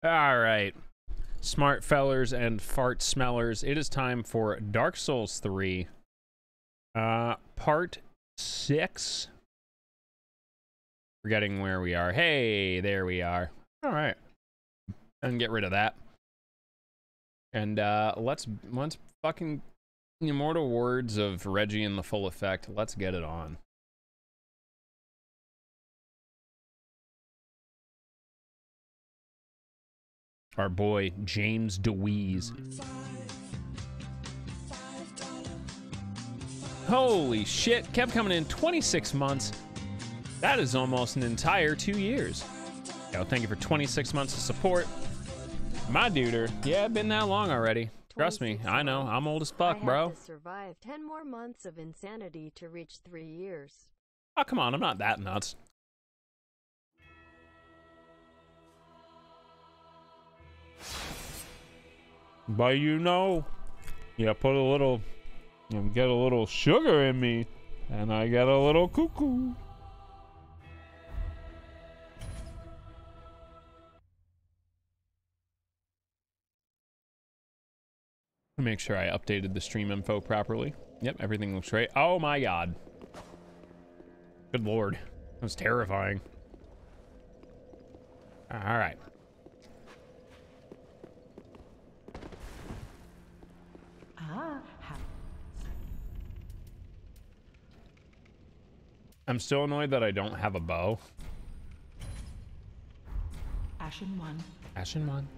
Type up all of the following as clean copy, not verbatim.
All right, smart fellers and fart smellers, it is time for Dark Souls 3, part 6. Forgetting where we are. Hey, there we are. All right, and get rid of that. And let's fucking immortal words of Reggie in the full effect. Let's get it on. Our boy James DeWeese. Holy shit, kept coming in 26 months. That is almost an entire 2 years. Yo, thank you for 26 months of support. My duder, yeah, been that long already. Trust me, I know, I'm old as fuck, bro. I had to survive 10 more months of insanity to reach 3 years. Oh, come on, I'm not that nuts. But you know, you put a little, you get a little sugar in me, and I get a little cuckoo. Make sure I updated the stream info properly. Yep, everything looks right. Oh my god. Good lord. That was terrifying. Alright. I'm still annoyed that I don't have a bow. Ashen one. Ashen one.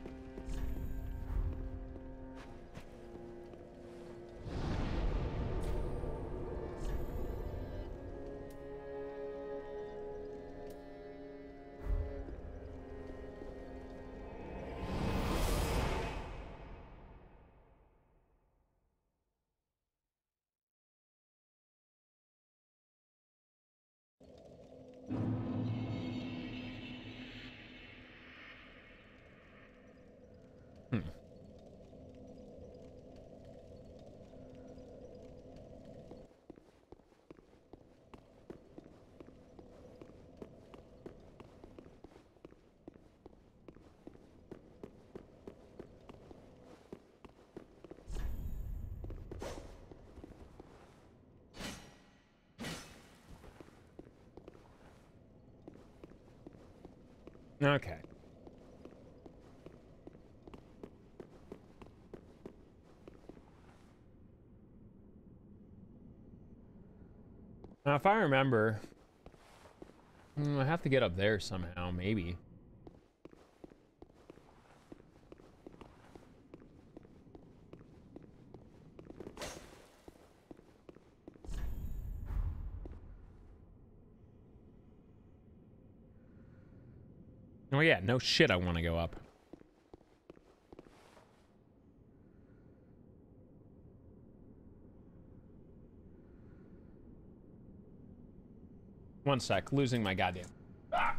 Okay. Now, if I remember, I have to get up there somehow, maybe. Oh yeah, no shit, I want to go up. One sec, losing my goddamn. Ah!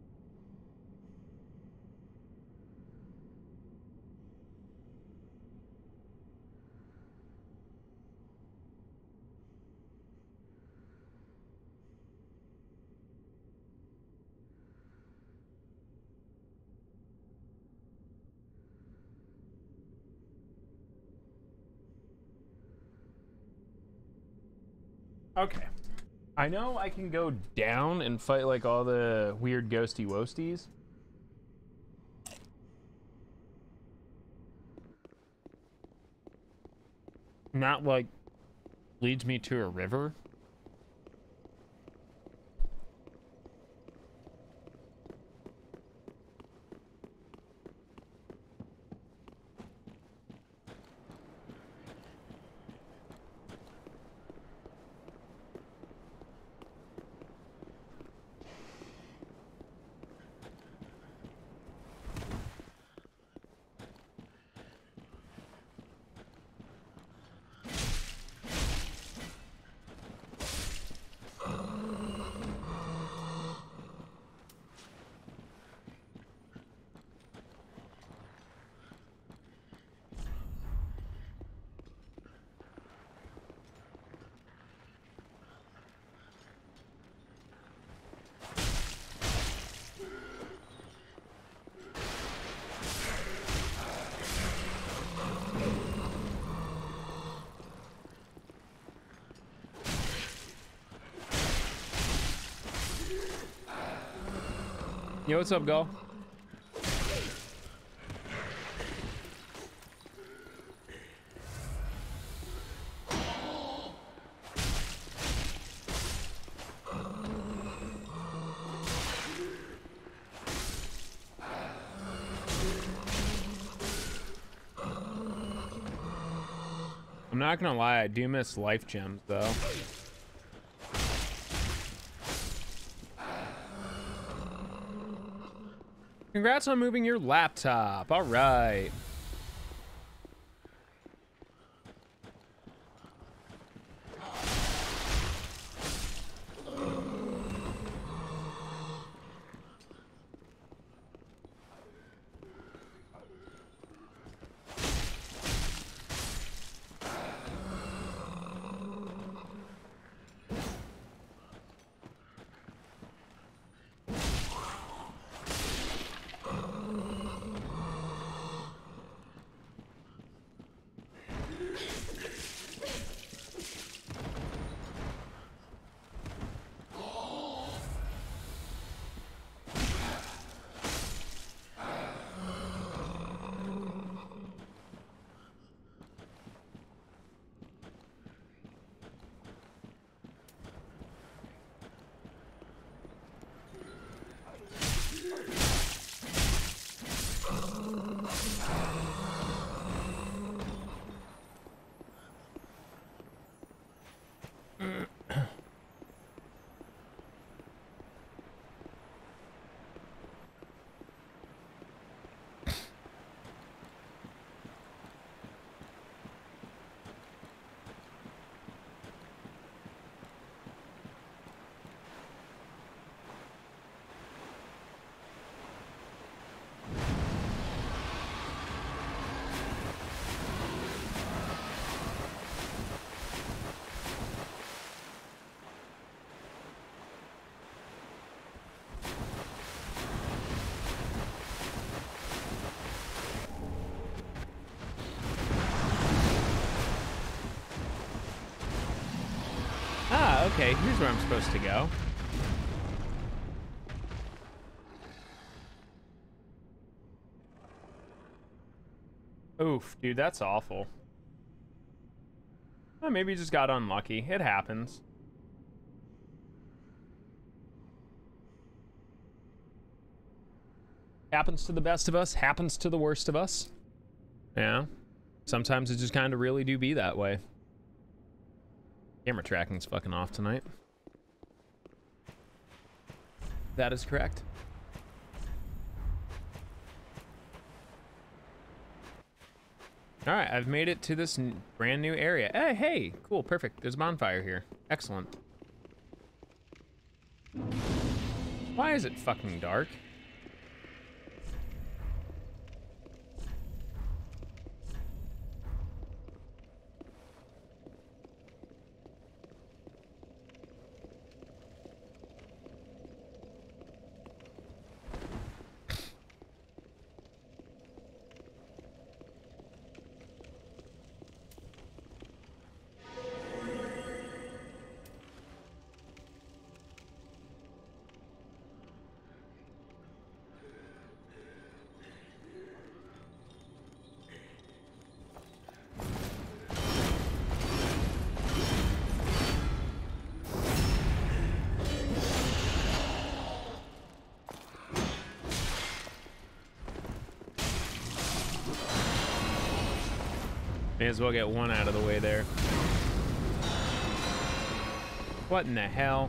Okay. I know I can go down and fight like all the weird ghosty woasties. Not like leads me to a river. Yo, what's up, Gull? I'm not gonna lie, I do miss life gems though. Congrats on moving your laptop. All right. Okay, here's where I'm supposed to go. Oof, dude, that's awful. Oh, maybe you just got unlucky. It happens. Happens to the best of us, happens to the worst of us. Yeah. Sometimes it just kind of really do be that way. Camera tracking's fucking off tonight. That is correct. All right, I've made it to this brand new area. Hey, cool, perfect. There's a bonfire here. Excellent. Why is it fucking dark? May as well get one out of the way there. What in the hell?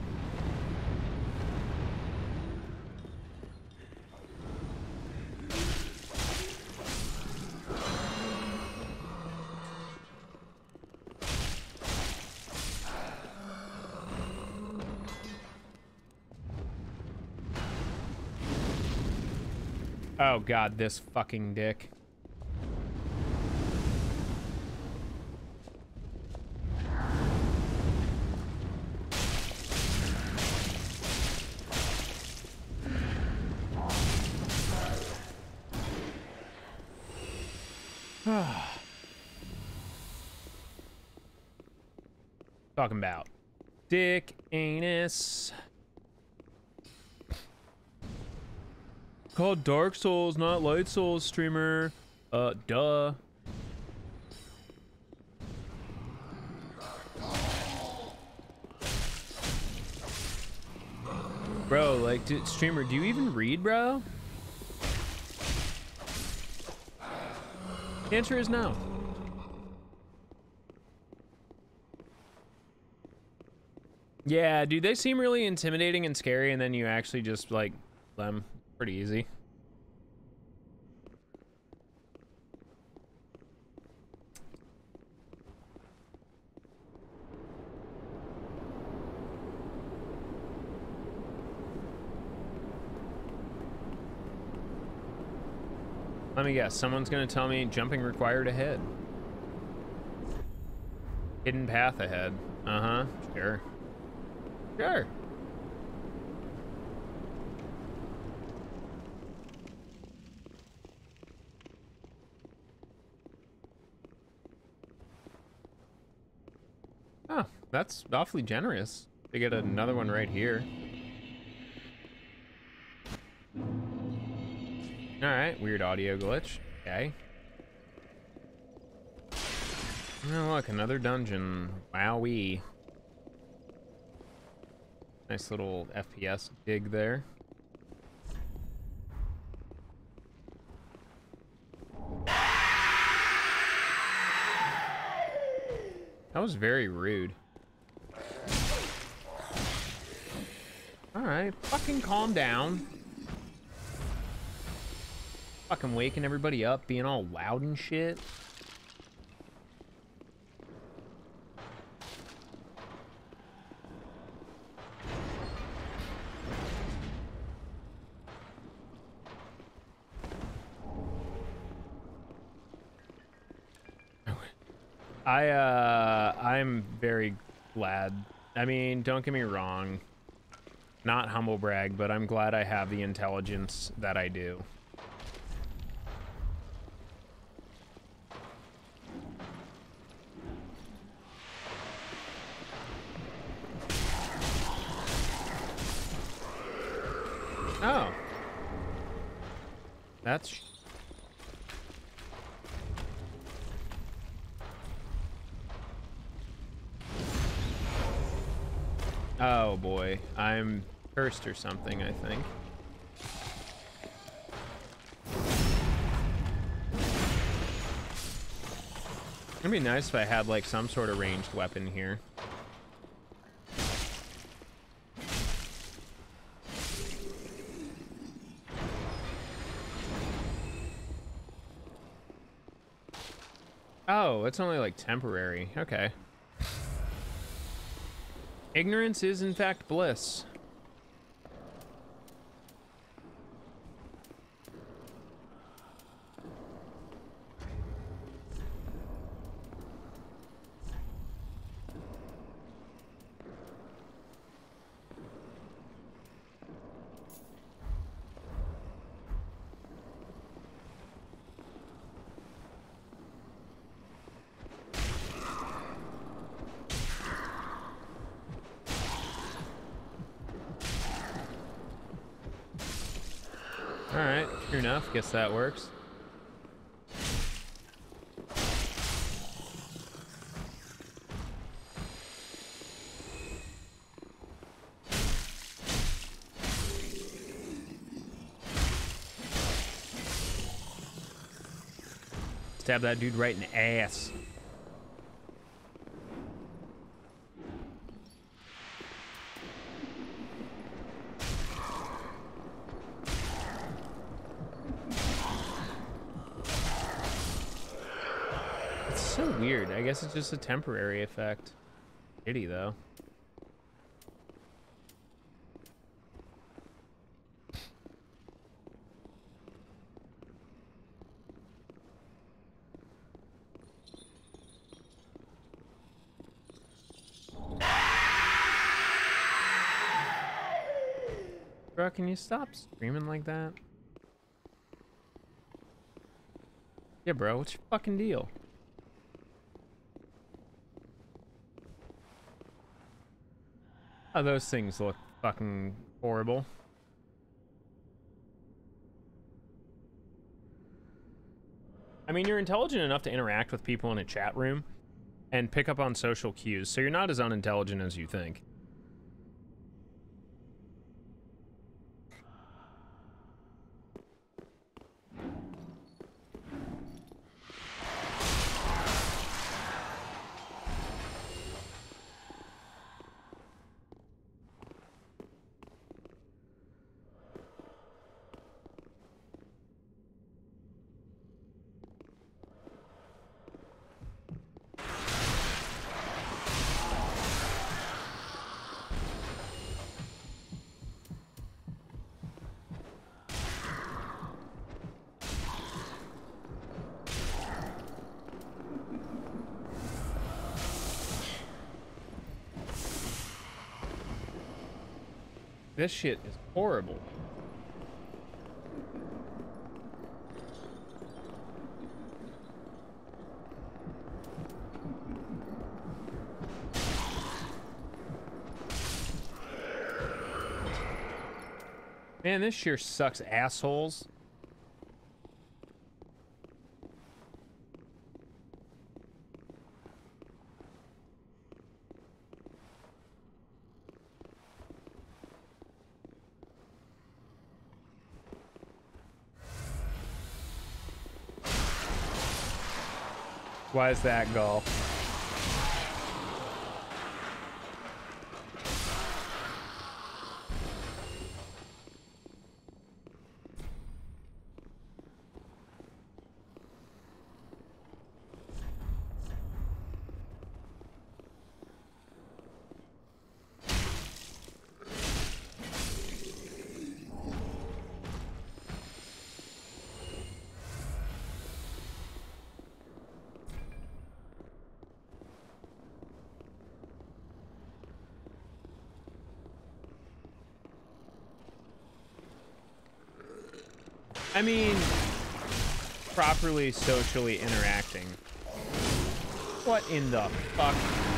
Oh god, this fucking dick. Talking about dick anus. called Dark Souls, not Light Souls, streamer. Duh. Bro, like, streamer, do you even read, bro? The answer is no. Yeah, dude, they seem really intimidating and scary, and then you actually just, like, them pretty easy. Let me guess, someone's gonna tell me jumping required ahead. Hidden path ahead. Uh-huh, sure. Sure. Oh, that's awfully generous. To get another one right here. Alright, weird audio glitch. Okay. Oh, look, another dungeon. Wowee. Nice little FPS dig there. That was very rude. Alright, fucking calm down. Fucking waking everybody up, being all loud and shit. I'm very glad. I mean, don't get me wrong. Not humble brag, but I'm glad I have the intelligence that I do. Oh. That's... Oh boy, I'm cursed or something, I think. It'd be nice if I had like some sort of ranged weapon here. Oh, it's only like temporary. Okay. Ignorance is in fact bliss. Alright, true enough. Guess that works. Stab that dude right in the ass. So weird. I guess it's just a temporary effect. Shitty though. Bro, can you stop screaming like that? Yeah, bro, what's your fucking deal? Oh, those things look fucking horrible. I mean, you're intelligent enough to interact with people in a chat room and pick up on social cues, so you're not as unintelligent as you think. This shit is horrible. Man, this sure sucks, assholes. Why is that golf? I mean, properly socially interacting. What in the fuck?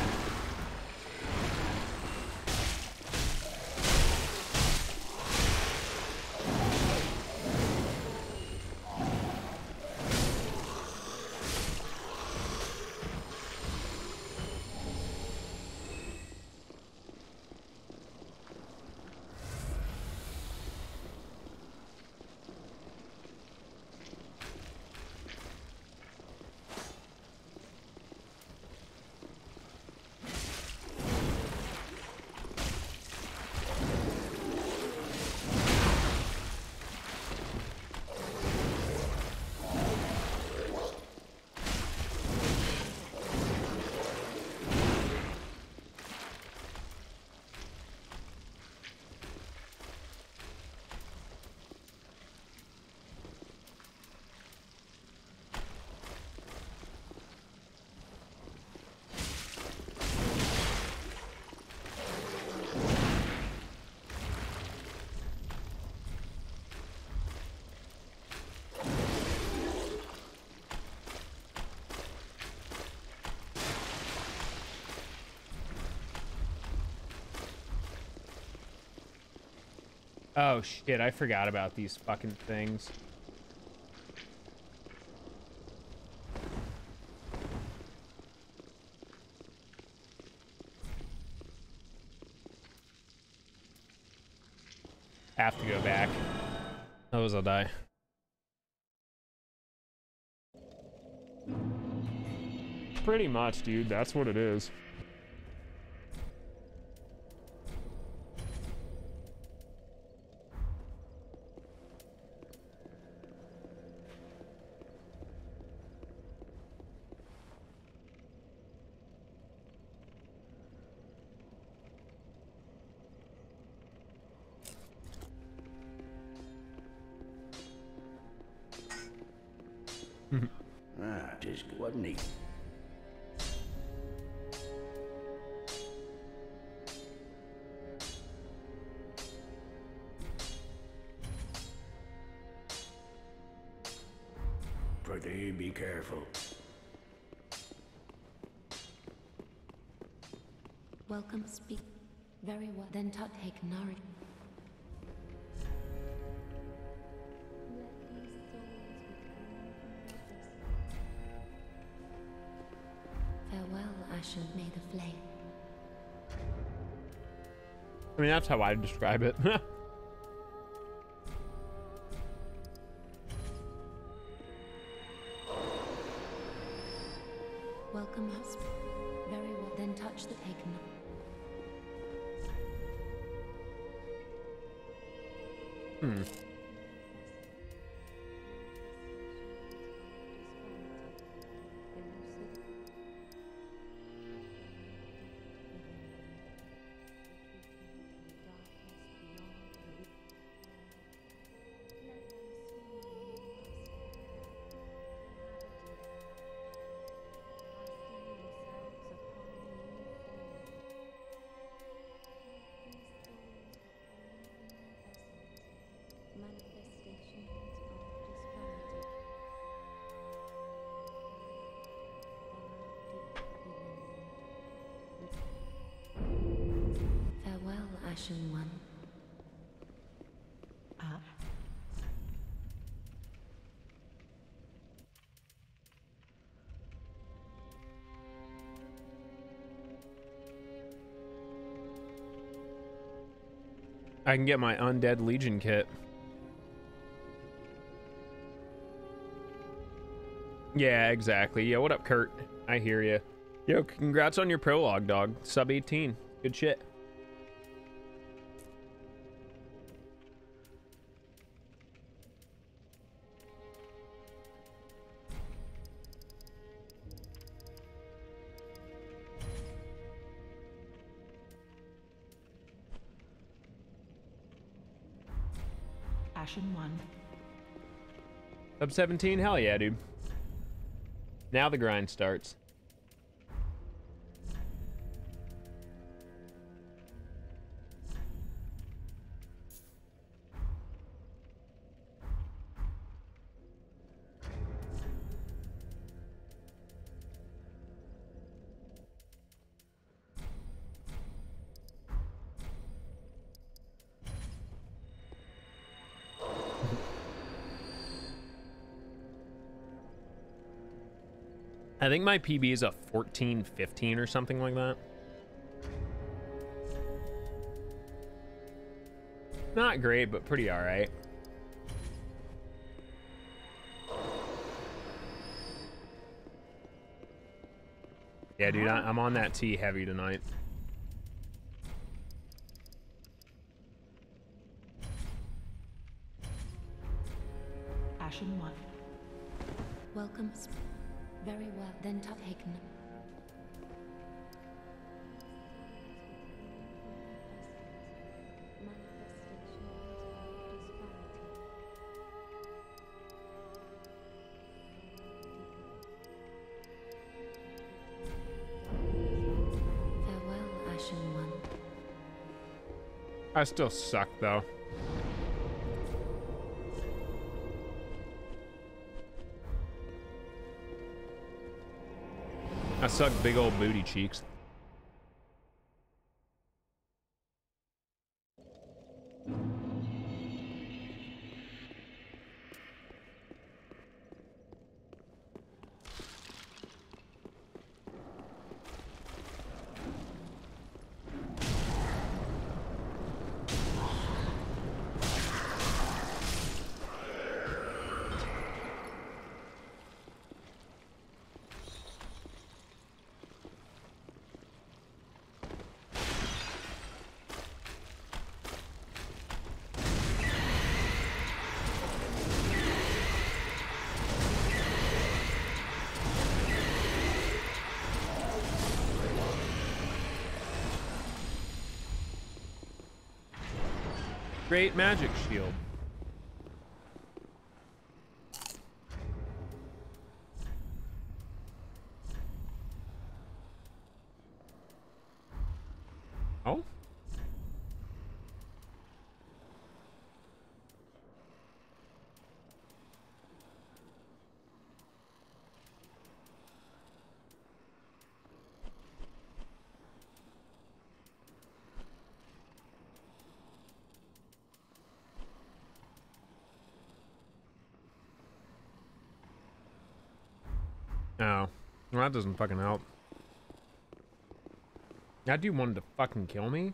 Oh shit, I forgot about these fucking things. Have to go back. Otherwise I'll die. Pretty much, dude. That's what it is. Just wasn't he? Pretty be careful. Welcome, speak. Very well. Then take Nari. Ashen may the flame. I mean, that's how I describe it. Welcome us. Very well. Then touch the pagan. Hmm. Farewell, Ashen One. I can get my Undead Legion kit. Yeah, exactly. Yeah, what up, Kurt? I hear you. Yo, congrats on your prologue, dog. Sub 18. Good shit. Ashen One. Sub 17? Hell yeah, dude. Now the grind starts. I think my PB is a 14-15 or something like that. Not great, but pretty all right. Yeah, dude, I'm on that T heavy tonight. Ashen One. Welcome. Very well. Then touch Haken. Farewell, Ashen One. I still suck, though. I suck big old booty cheeks. Great magic shield. Oh? Oh, well, that doesn't fucking help. That dude wanted to fucking kill me.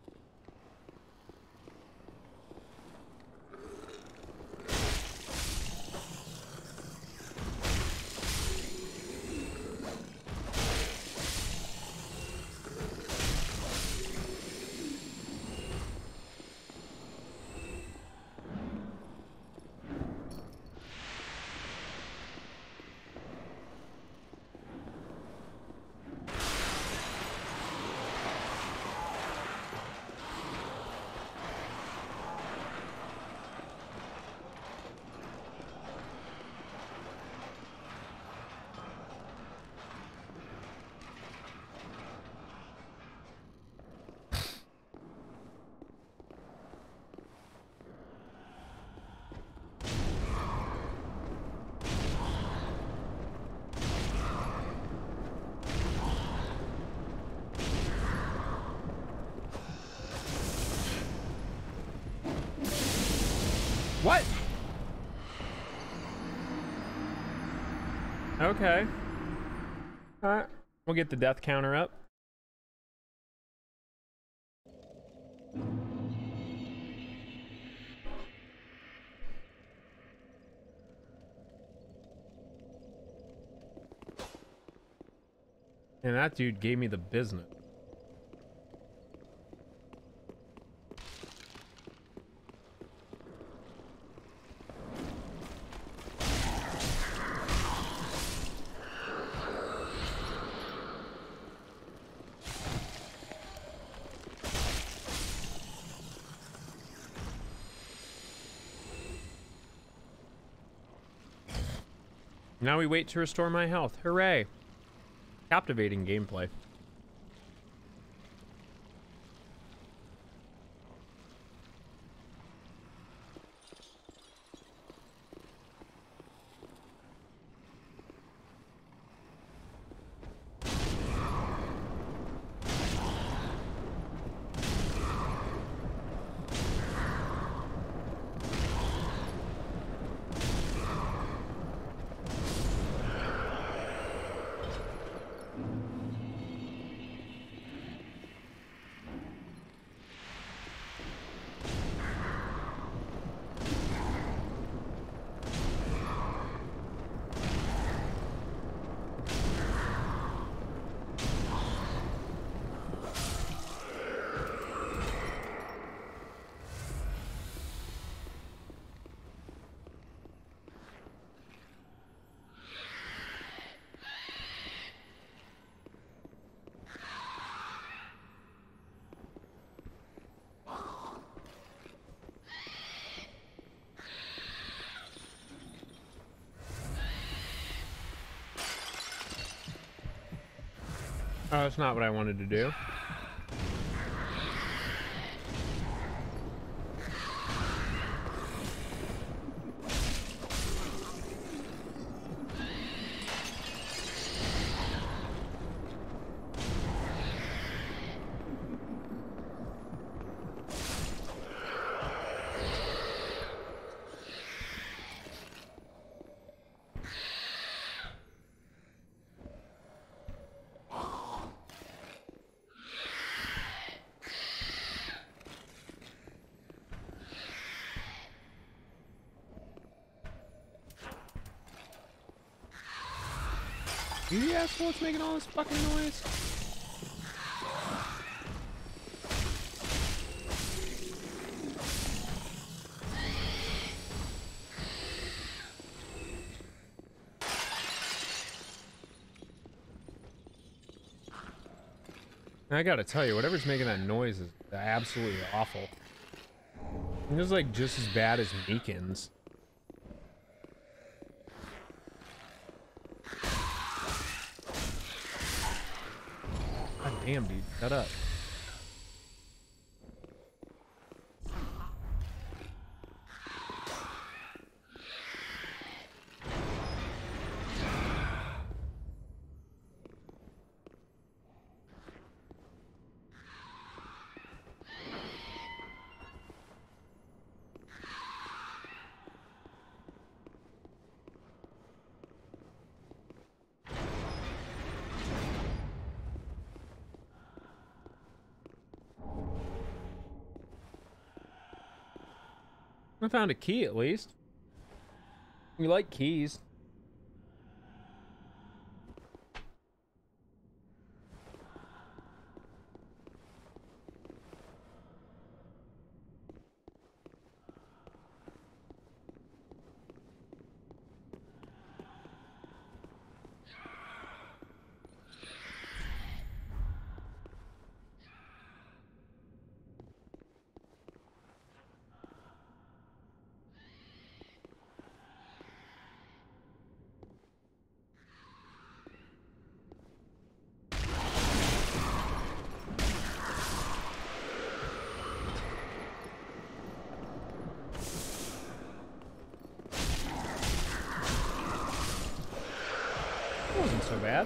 What? Okay. Alright. We'll get the death counter up. And that dude gave me the business. Now we wait to restore my health. Hooray! Captivating gameplay. Oh, that's not what I wanted to do. You the asshole that's making all this fucking noise? I gotta tell you, whatever's making that noise is absolutely awful. It was like just as bad as Meekins. God damn, dude, shut up. I found a key at least. We like keys. Wasn't so bad.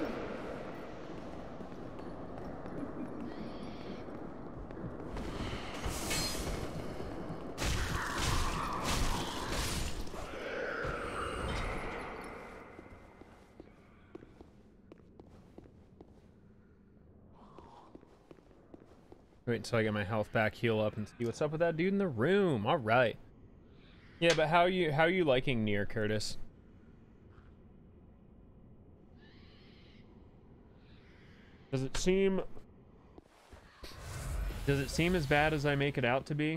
Wait until I get my health back, heal up, and see what's up with that dude in the room. All right. Yeah, but how are you liking Nier, Curtis? Does it seem as bad as I make it out to be?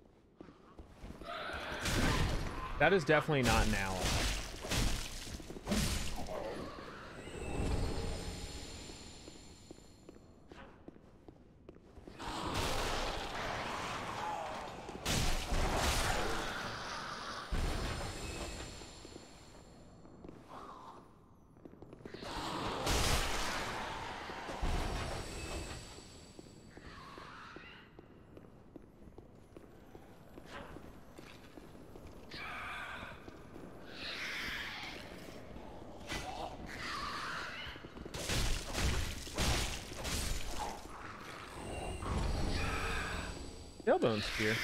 That is definitely not an ally. Tailbone spear.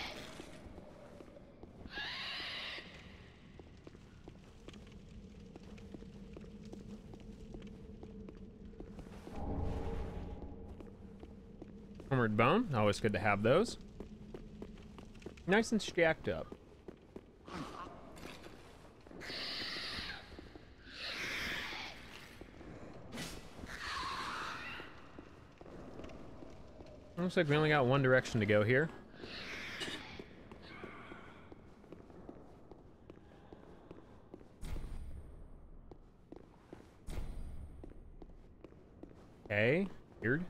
Armored bone, always good to have those. Nice and stacked up. Looks like we only got one direction to go here. Okay, weird.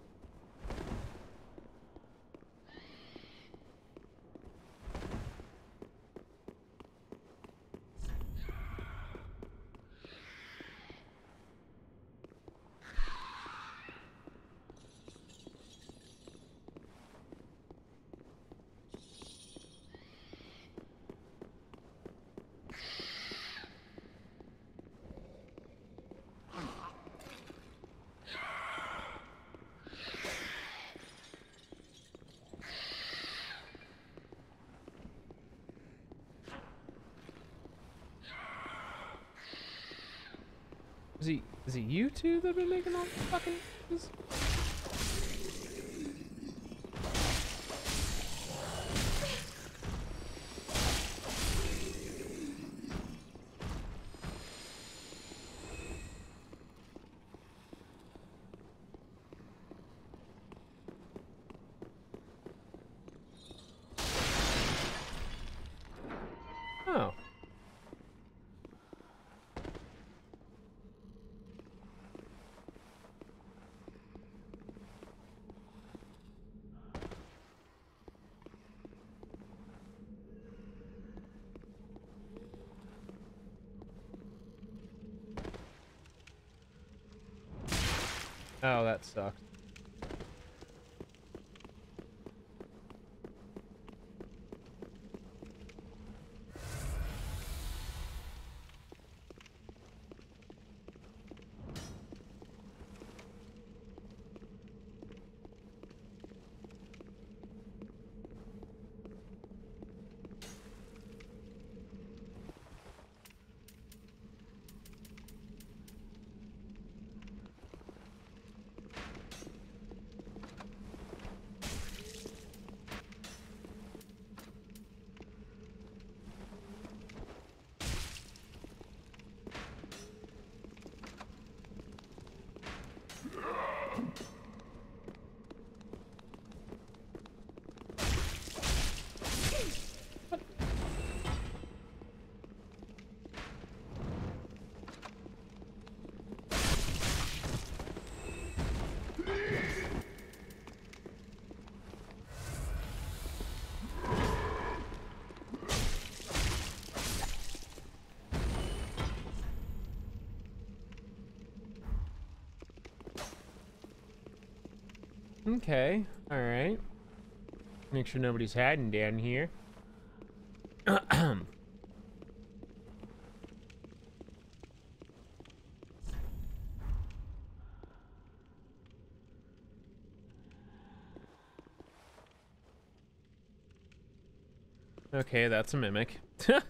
Is it you two that have been making all the fucking noises? Oh. Oh, that sucked. Okay. All right. Make sure nobody's hiding down here. Okay, that's a mimic.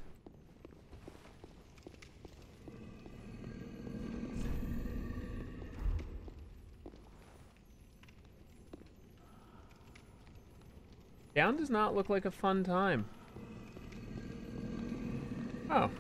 Down does not look like a fun time. Oh.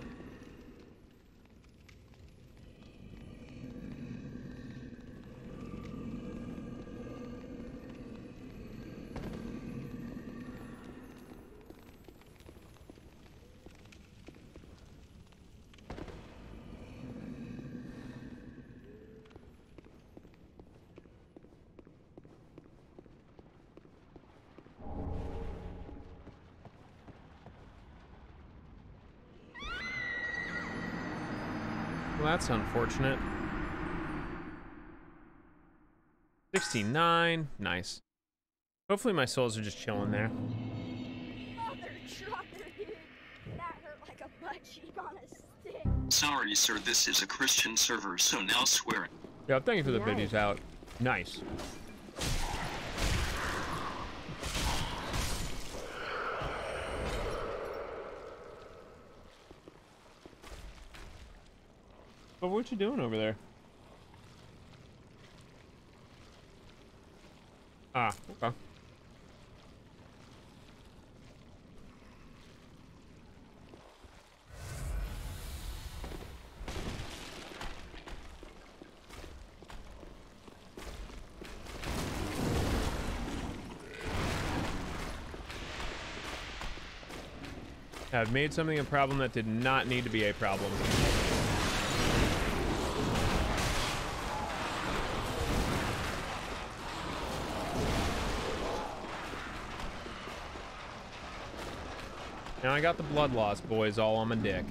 Well, that's unfortunate. 69. Nice. Hopefully my souls are just chilling there. Mother trucker, dude. That hurt like a butt cheek on a stick. Sorry, sir, this is a Christian server, so now swear it. Yeah, thank you for the Nice. biddies out. Nice. But what you doing over there? Ah, okay. I've made something a problem that did not need to be a problem. Now I got the blood loss boys all on my dick.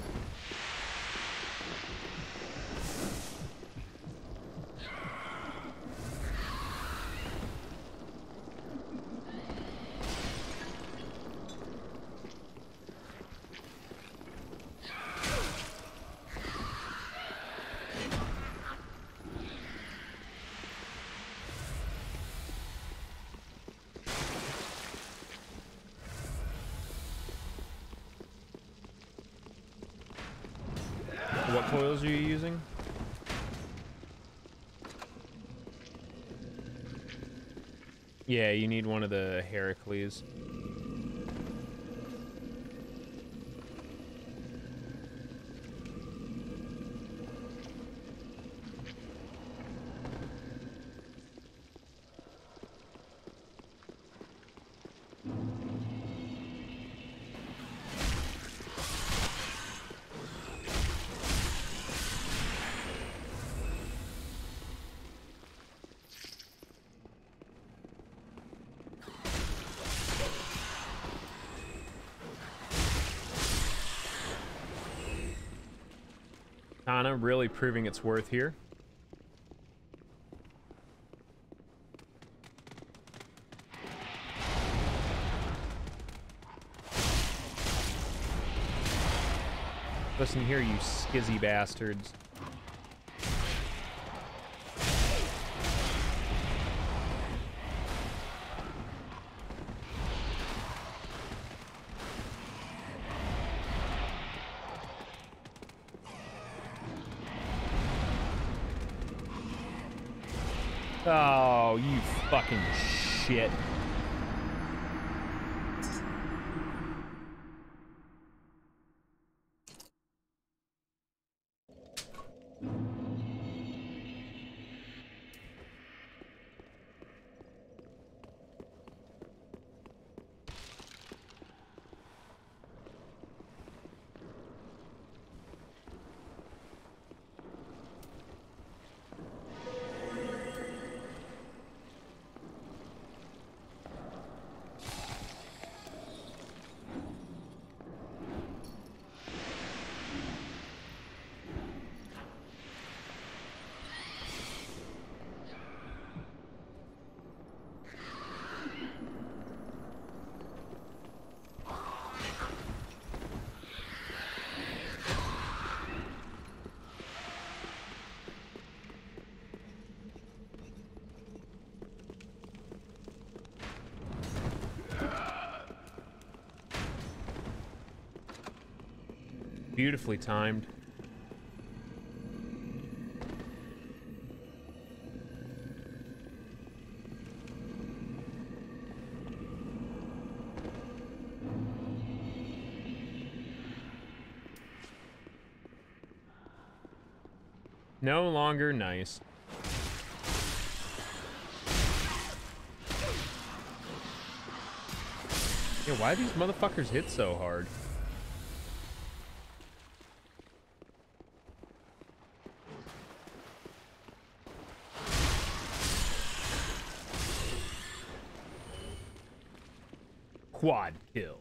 What coils are you using? Yeah, you need one of the Heracles. Katana really proving its worth here. Listen here, you skizzy bastards. Oh, you fucking shit. Beautifully timed. No longer nice. Yeah, why do these motherfuckers hit so hard? Quad kill.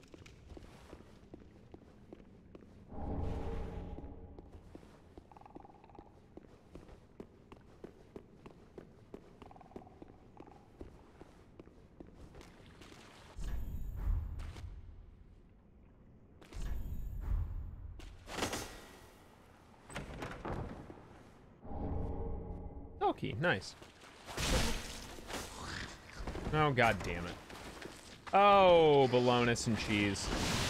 Okay, nice. Oh, god damn it. Oh, bolognas and cheese.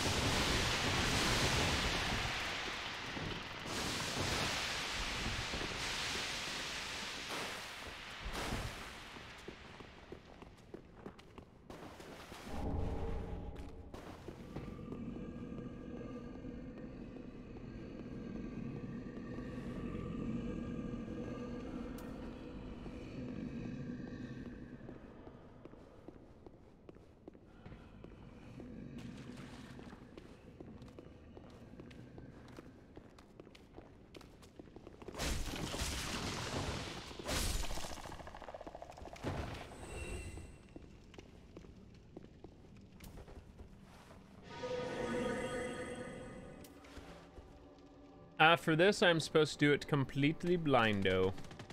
For this, I'm supposed to do it completely blindo.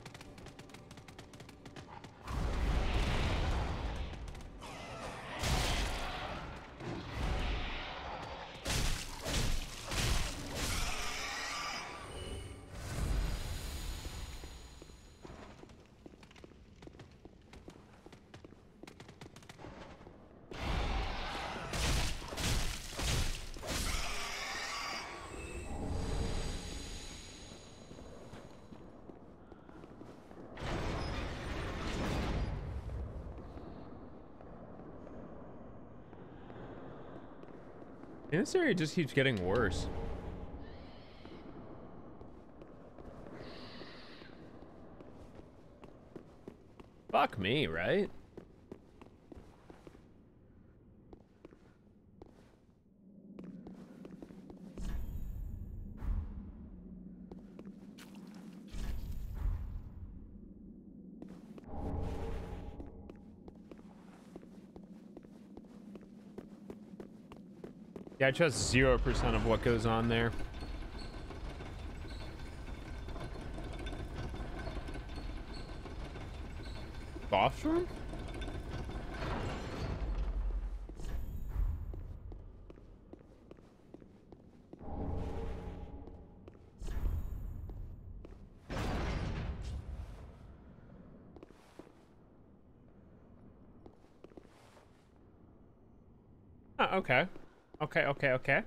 And this area just keeps getting worse. Fuck me, right? Yeah, I trust 0% of what goes on there. Boss room? Oh, okay. Okay.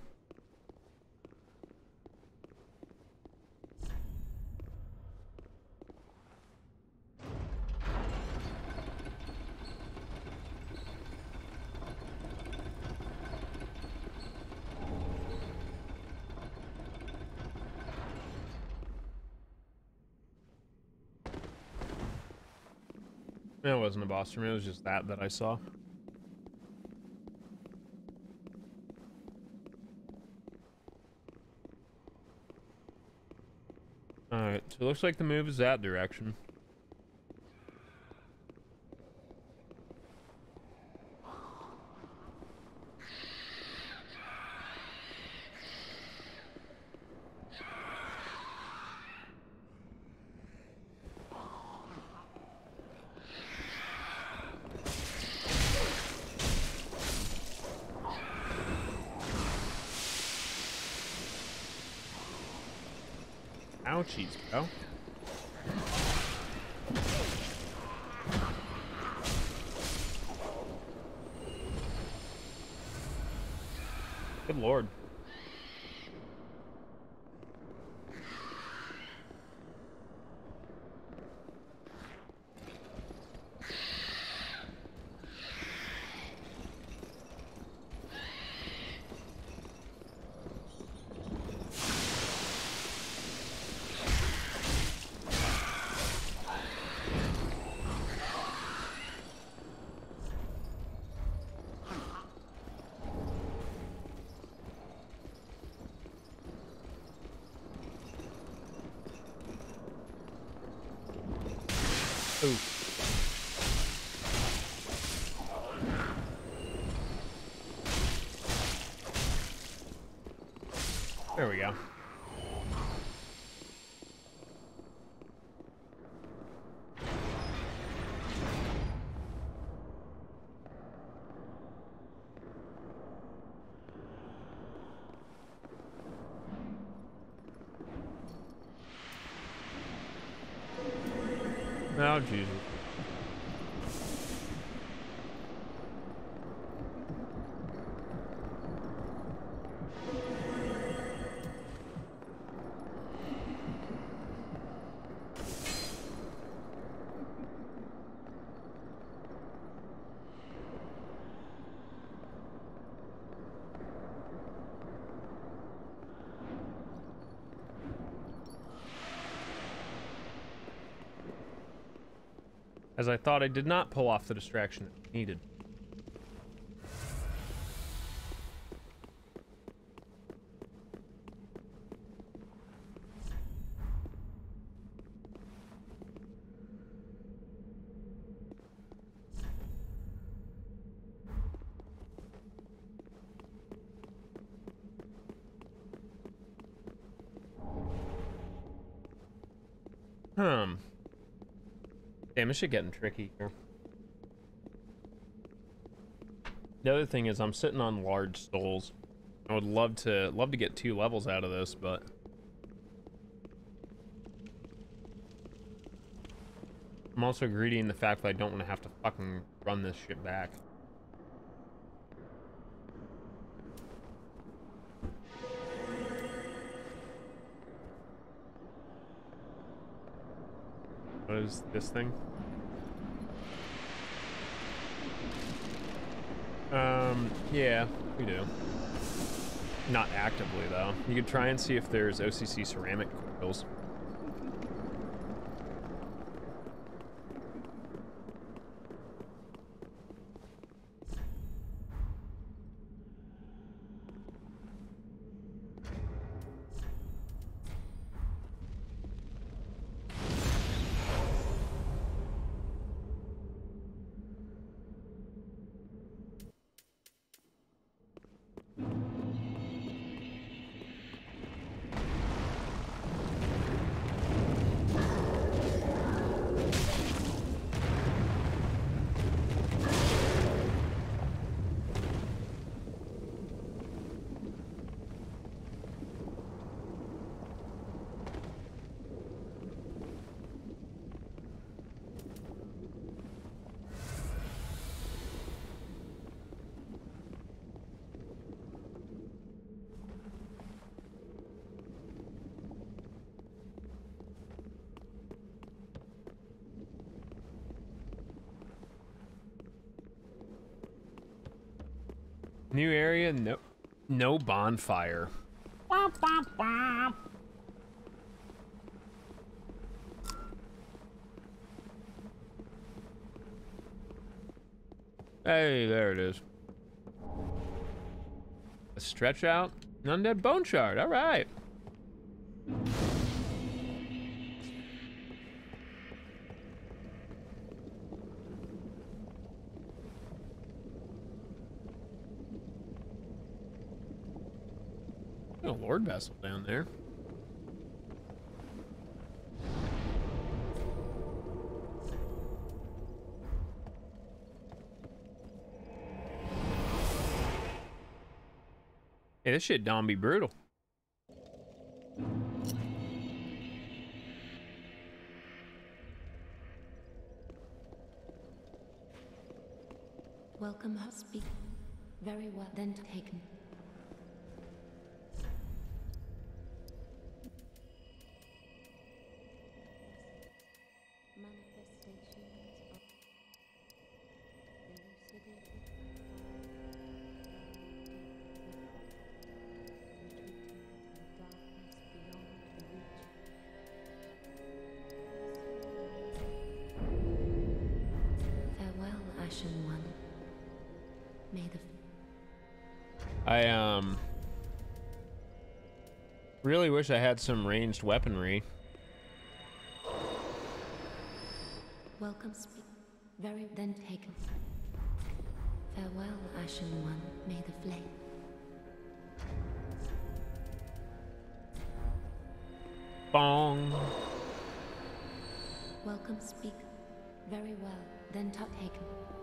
It wasn't a boss room, it was just that I saw. Alright, so it looks like the move is that direction. Ouchies, bro. Good lord. Ooh. There we go. Oh, Jesus. As I thought I did not pull off the distraction it needed. Damn, this shit getting tricky here. The other thing is I'm sitting on large souls. I would love to get 2 levels out of this, but I'm also greedy in the fact that I don't want to have to fucking run this shit back. What is this thing? Yeah, we do. Not actively, though. You could try and see if there's OCC ceramic coils. New area, no bonfire. Hey, there it is. A stretch out, an undead bone shard. All right. A Lord vessel down there. Hey, this shit don't be brutal. Welcome, speak. Very well, then taken. I really wish I had some ranged weaponry. Welcome speak. Very then taken. Farewell, Ashen One. May the flame. Bong. Welcome speak. Very well. Then taken.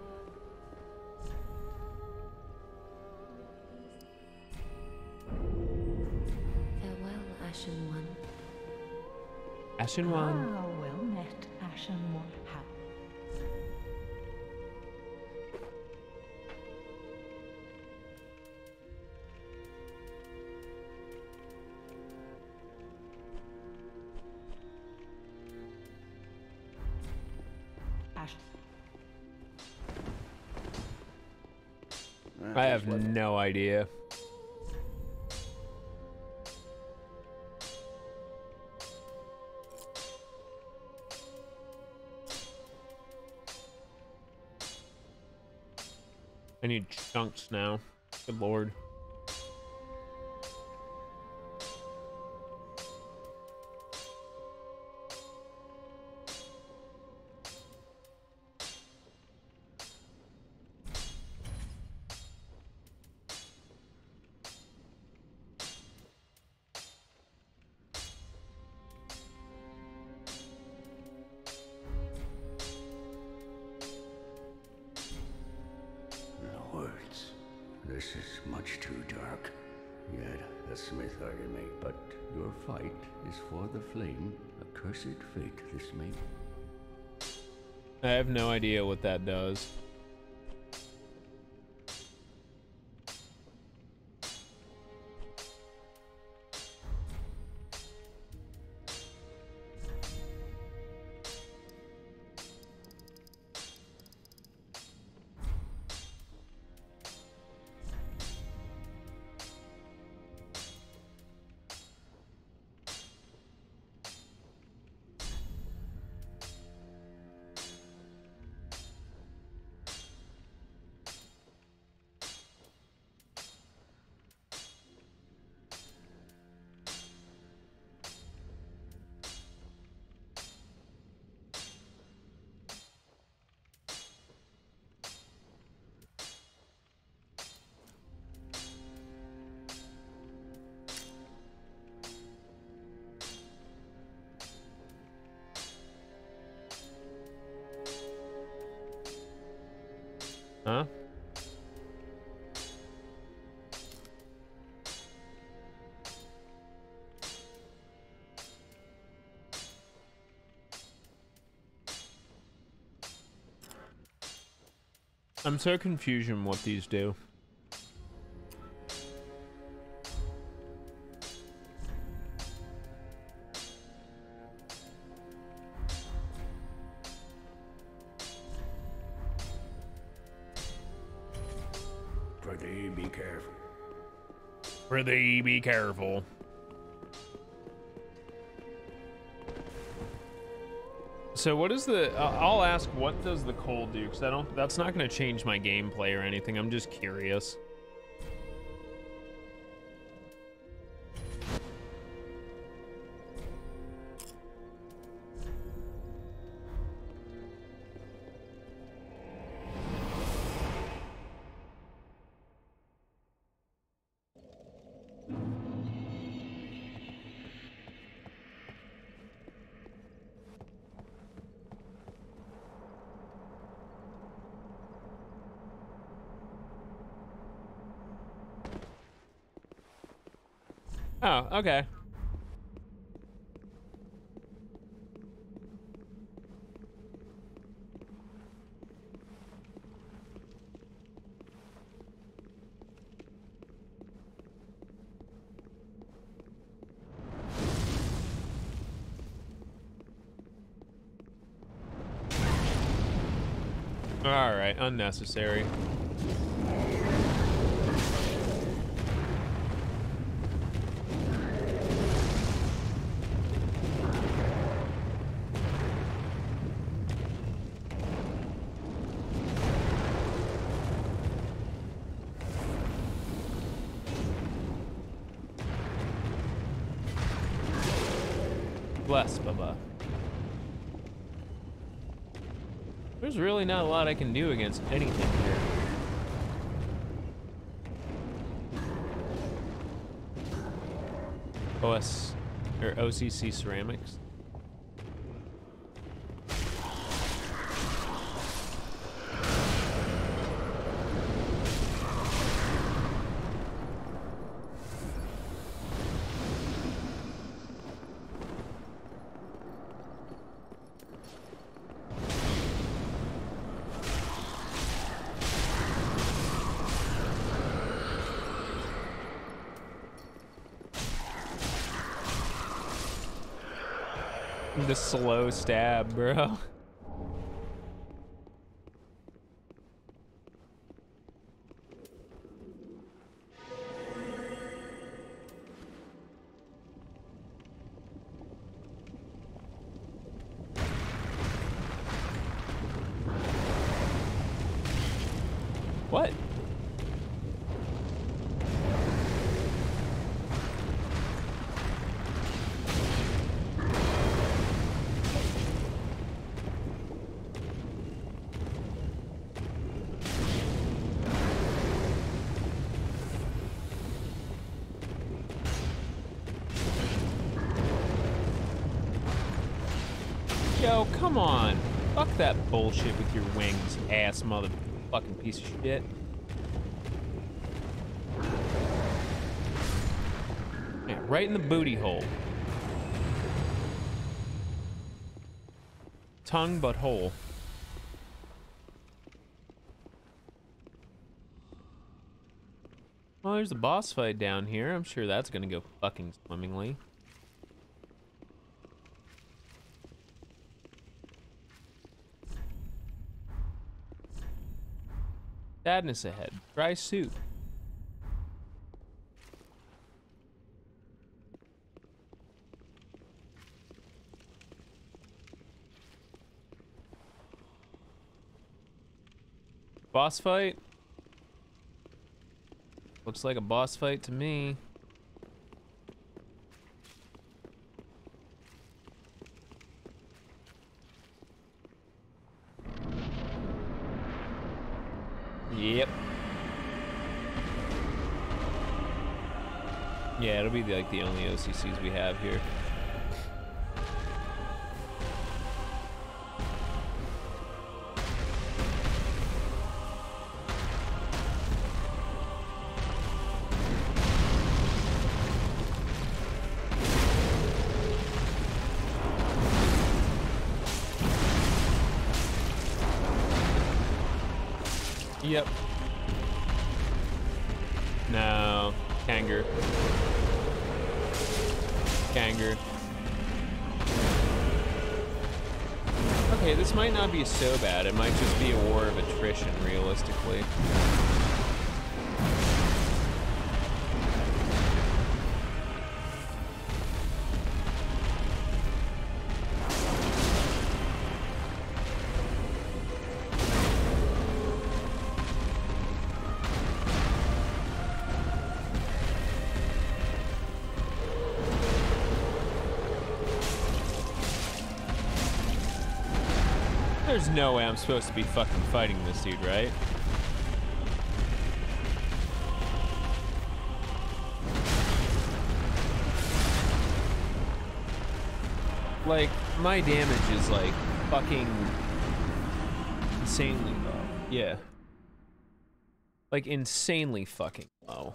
Farewell, Ashen One. Ashen One. Ah, well met, Ashen One. I have no idea. I need chunks now. Good lord. Lords, this is much too dark. Yet a smith hearted me, but your fight is for the flame. A cursed fate this may. I have no idea what that does. Huh? I'm so confused on what these do. Prithee, be careful. Prithee, be careful. So what is the, I'll ask, what does the coal do? Because that's not going to change my gameplay or anything. I'm just curious. Oh, okay. All right, unnecessary. Bless, Bubba. There's really not a lot I can do against anything here. OCC Ceramics. The slow stab, bro. What? Yo, come on. Fuck that bullshit with your wings, ass motherfucking piece of shit. Yeah, right in the booty hole. Tongue but hole. Well, there's a boss fight down here. I'm sure that's gonna go fucking swimmingly. Sadness ahead. Dry suit. Boss fight? Looks like a boss fight to me. Yep. Yeah, it'll be like the only OCCs we have here. Yep. No. Kanger. Kanger. Okay, this might not be so bad. It might just be a war of attrition, realistically. There's no way I'm supposed to be fucking fighting this dude, right? Like, my damage is like fucking insanely low. Yeah. Like, insanely fucking low.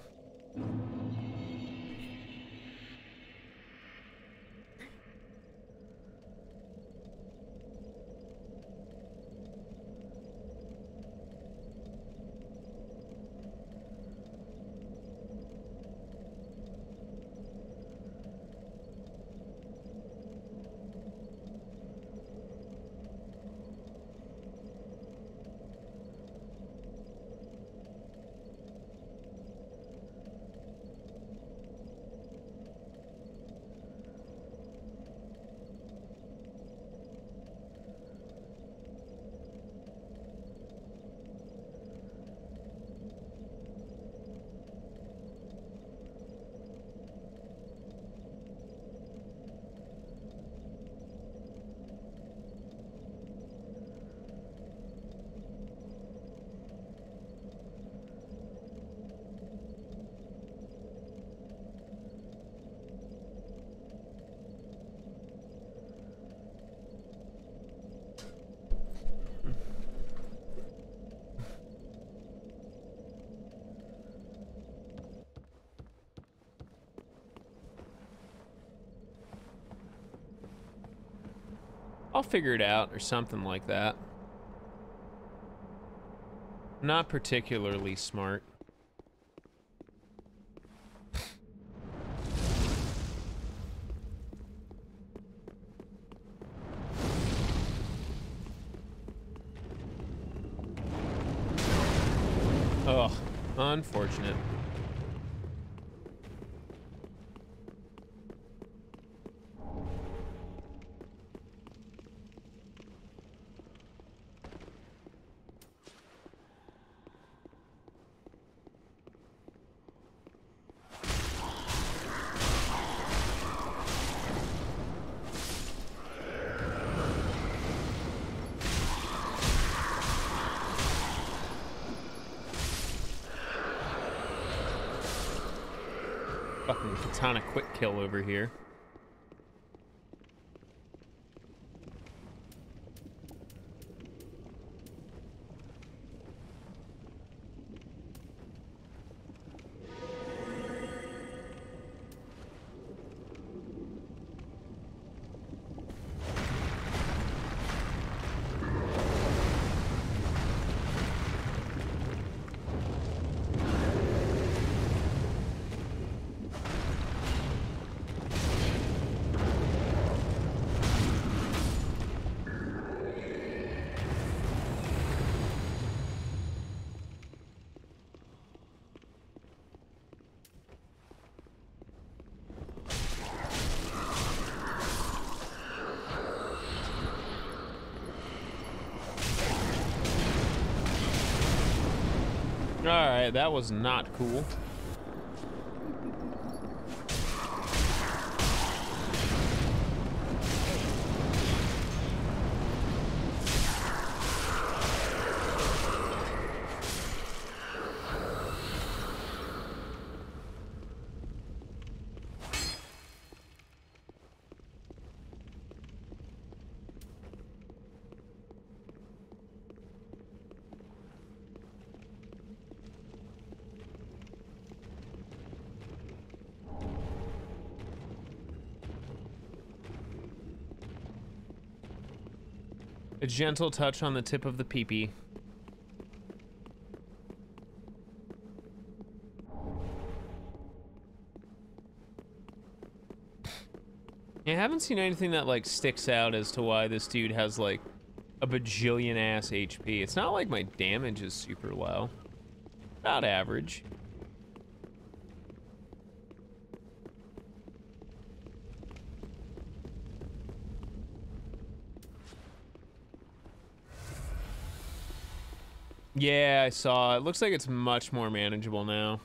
I'll figure it out or something like that. Not particularly smart. Oh, unfortunate. Fucking katana quick kill over here. Alright, that was not cool. A gentle touch on the tip of the peepee. Yeah, I haven't seen anything that like sticks out as to why this dude has like a bajillion ass HP. It's not like my damage is super low. About average. Yeah, I saw. It looks like it's much more manageable now.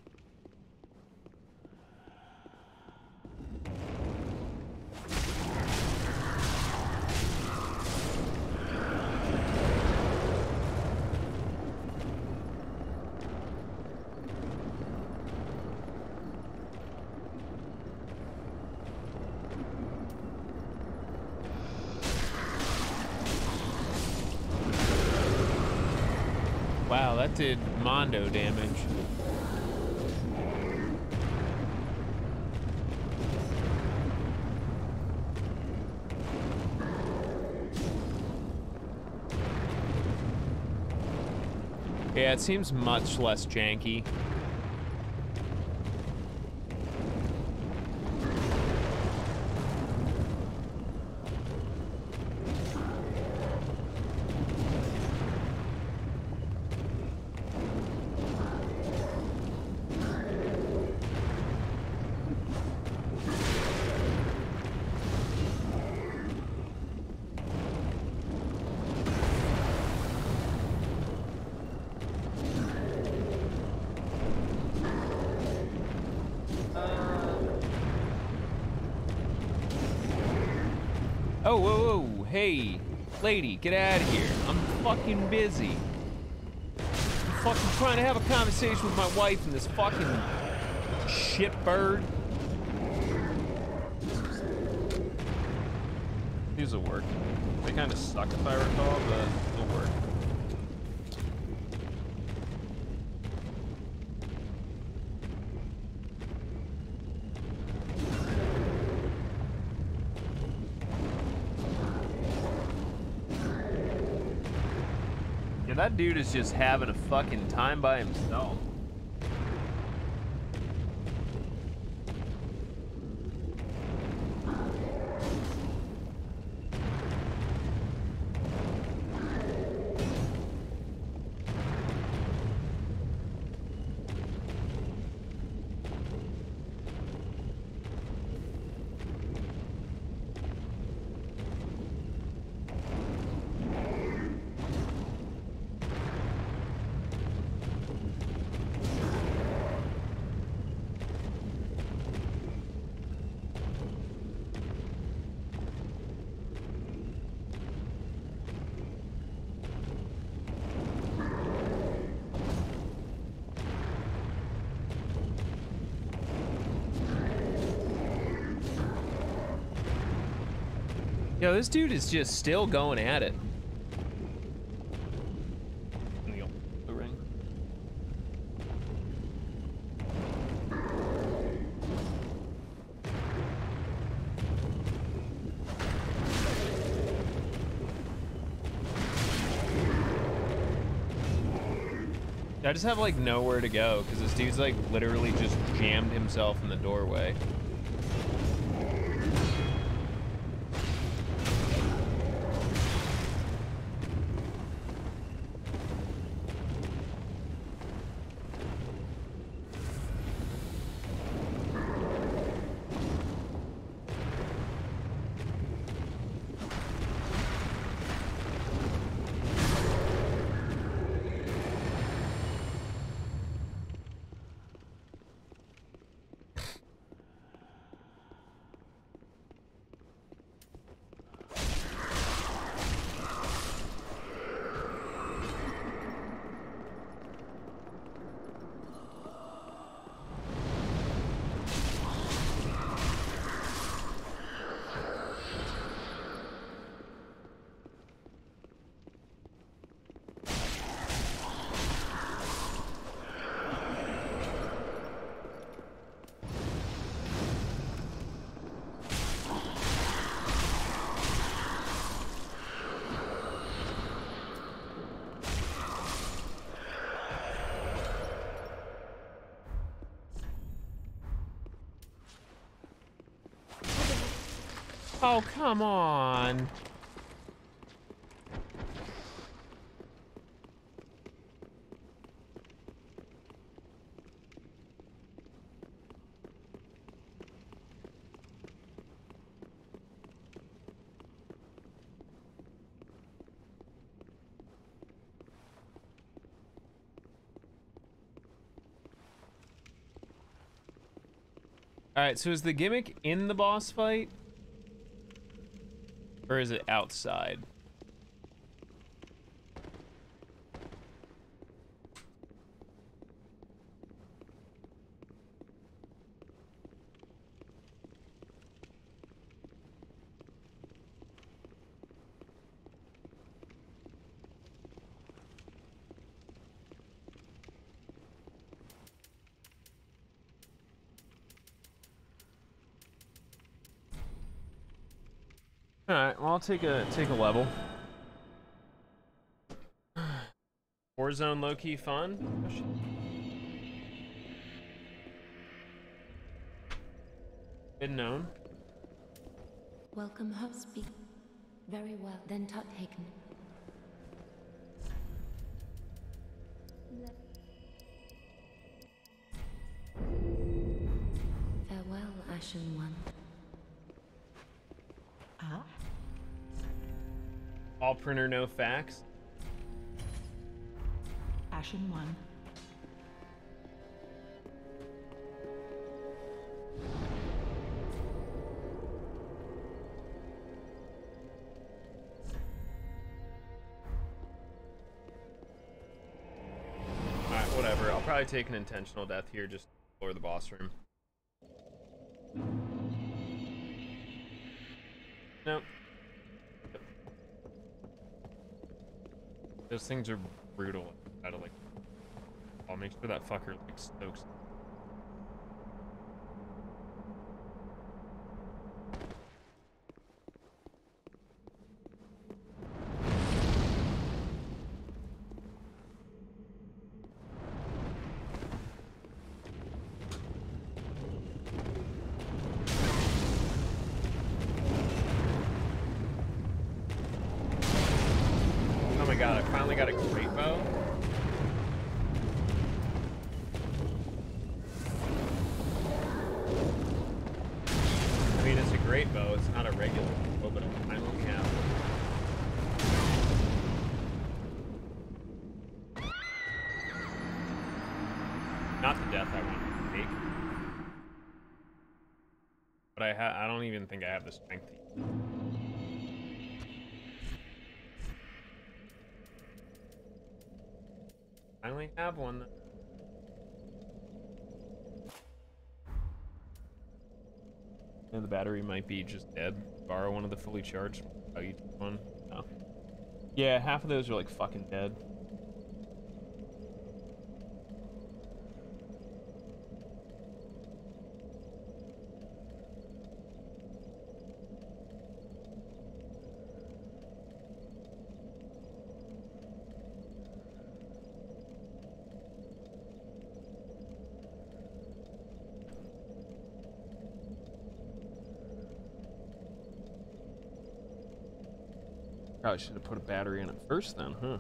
Wow, that did mondo damage. Yeah, it seems much less janky. Oh, whoa, whoa, hey, lady, get out of here. I'm fucking busy. I'm fucking trying to have a conversation with my wife and this fucking shitbird. These will work. They kind of suck if I recall, but they'll work. Yeah, that dude is just having a fucking time by himself. Yo, this dude is just still going at it. The ring. I just have like nowhere to go because this dude's like literally just jammed himself in the doorway. Oh, come on. All right, so is the gimmick in the boss fight? Or is it outside? All right, well, I'll take a level. Warzone low-key fun. Oh, shit. Been known. Welcome home. Speak very well. Then taken. Farewell, Ashen One. Ah? All printer, no fax. Ashen One. Alright, whatever. I'll probably take an intentional death here just to explore the boss room. Nope. Those things are brutal. Gotta like, I'll make sure that fucker like stokes. got a great bow. I mean, it's a great bow. It's not a regular bow, but I only have. Not the death I want to take. But I don't even think I have the strength to. I only have one. And the battery might be just dead. Borrow one of the fully charged. Oh, you took one? No. Yeah, half of those are like fucking dead. Probably should have put a battery in it first then, huh?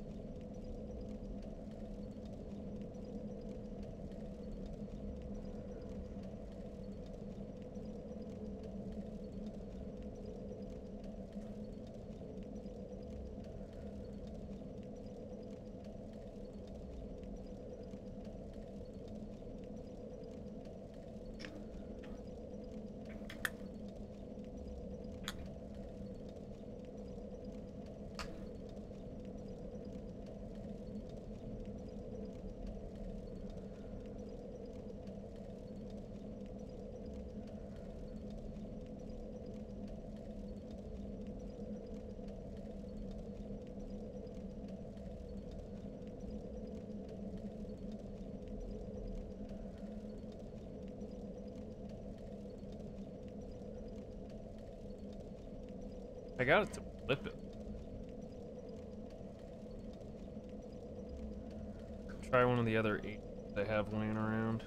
I got it to flip it. Try one of the other 8 they have laying around.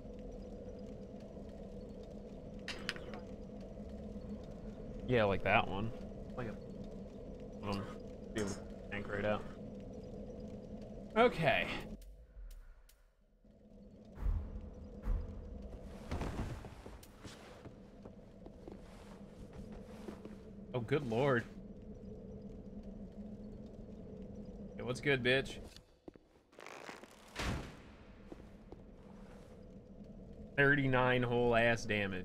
Yeah, like that one. Like a be able to tank right out. Okay. Oh, good lord. Hey, what's good, bitch? 39 whole ass damage.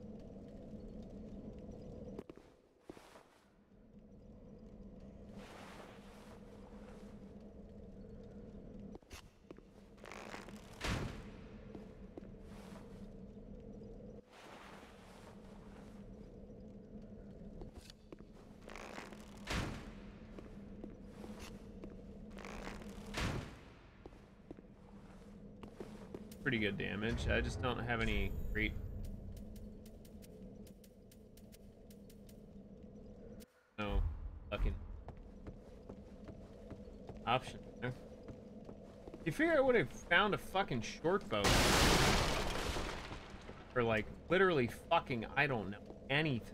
Pretty good damage. I just don't have any great fucking option there. You figure I would have found a fucking short bow for like literally fucking I don't know anything.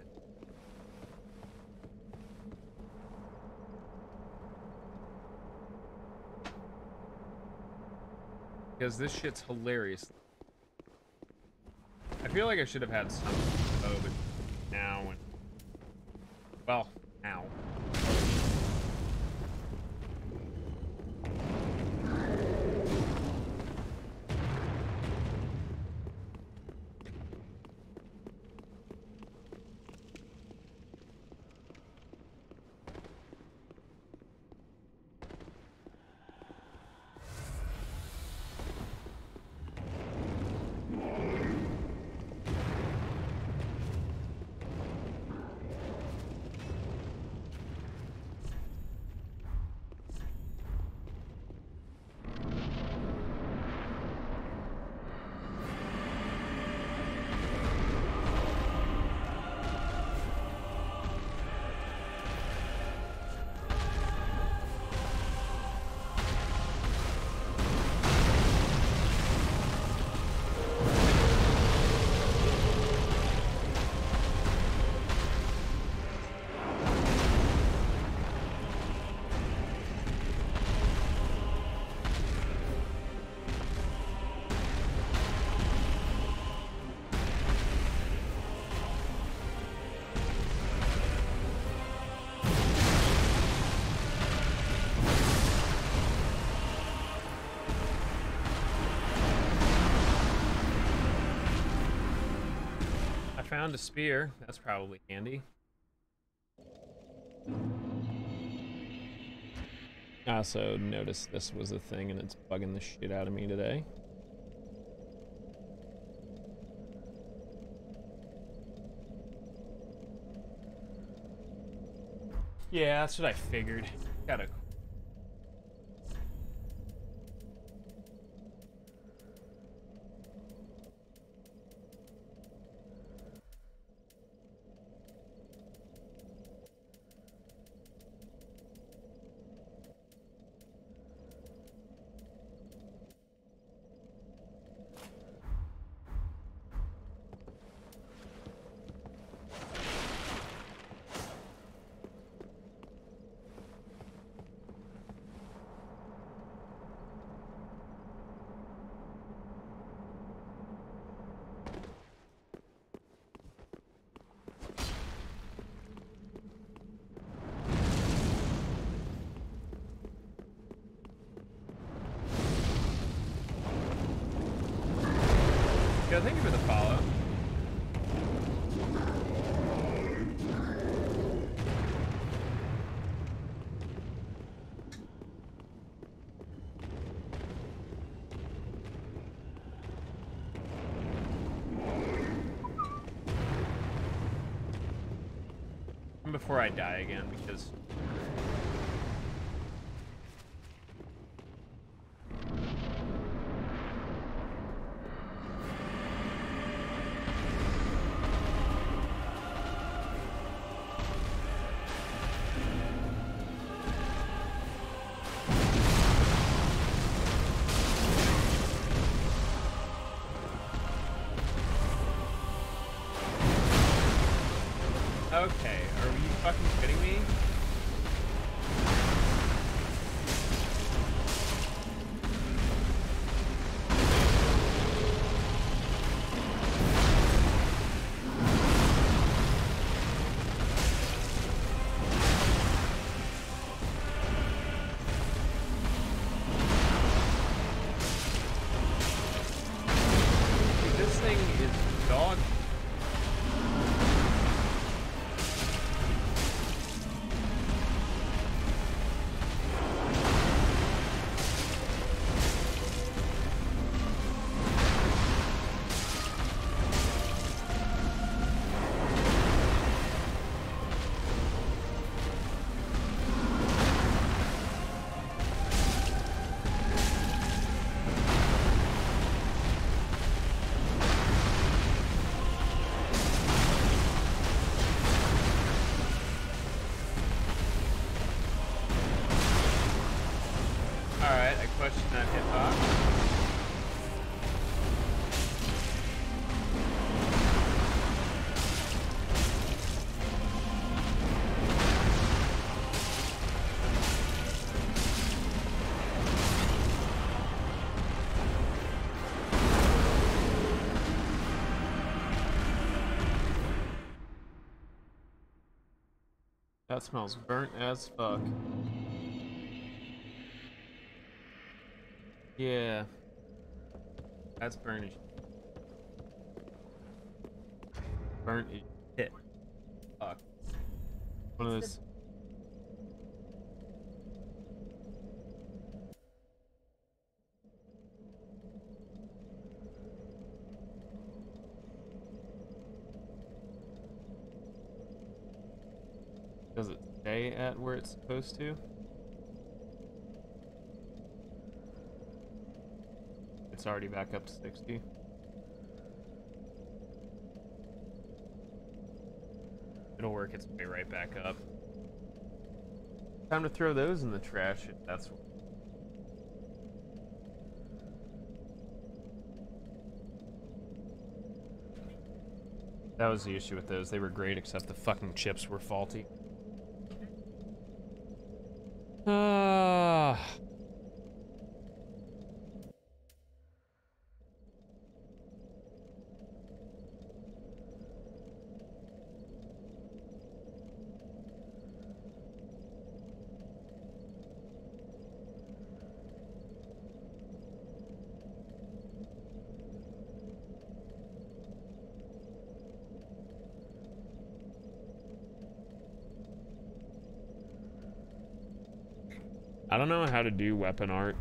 Because this shit's hilarious. I feel like I should have had some bow, but now and well, now. found a spear. That's probably handy. I also noticed this was a thing and it's bugging the shit out of me today. Yeah, that's what I figured. Gotta. Yeah, thank you for the follow. And before I die again, because okay, are you fucking kidding me? Dude, this thing is dog. Alright, I question that hitbox. That smells burnt as fuck. Yeah. That's burnt as burnt as shit. Fuck. One of those. Does it stay at where it's supposed to? It's already back up to 60. It'll work its way right back up. Time to throw those in the trash if that's that was the issue with those. They were great except the fucking chips were faulty. I don't know how to do weapon art.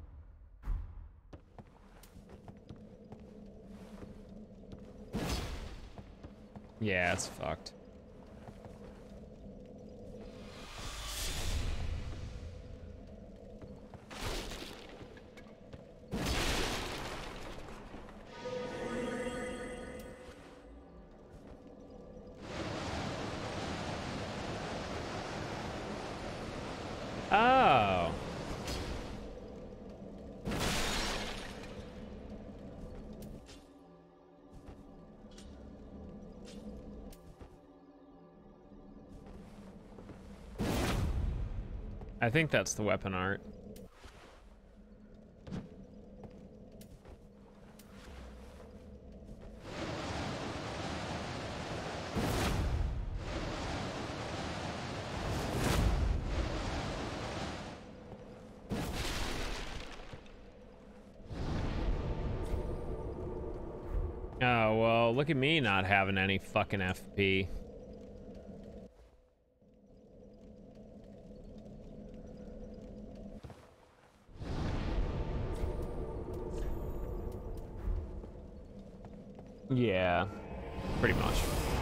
Yeah, it's fucked. Oh. I think that's the weapon art. Oh, well, look at me not having any fucking FP. Yeah, pretty much.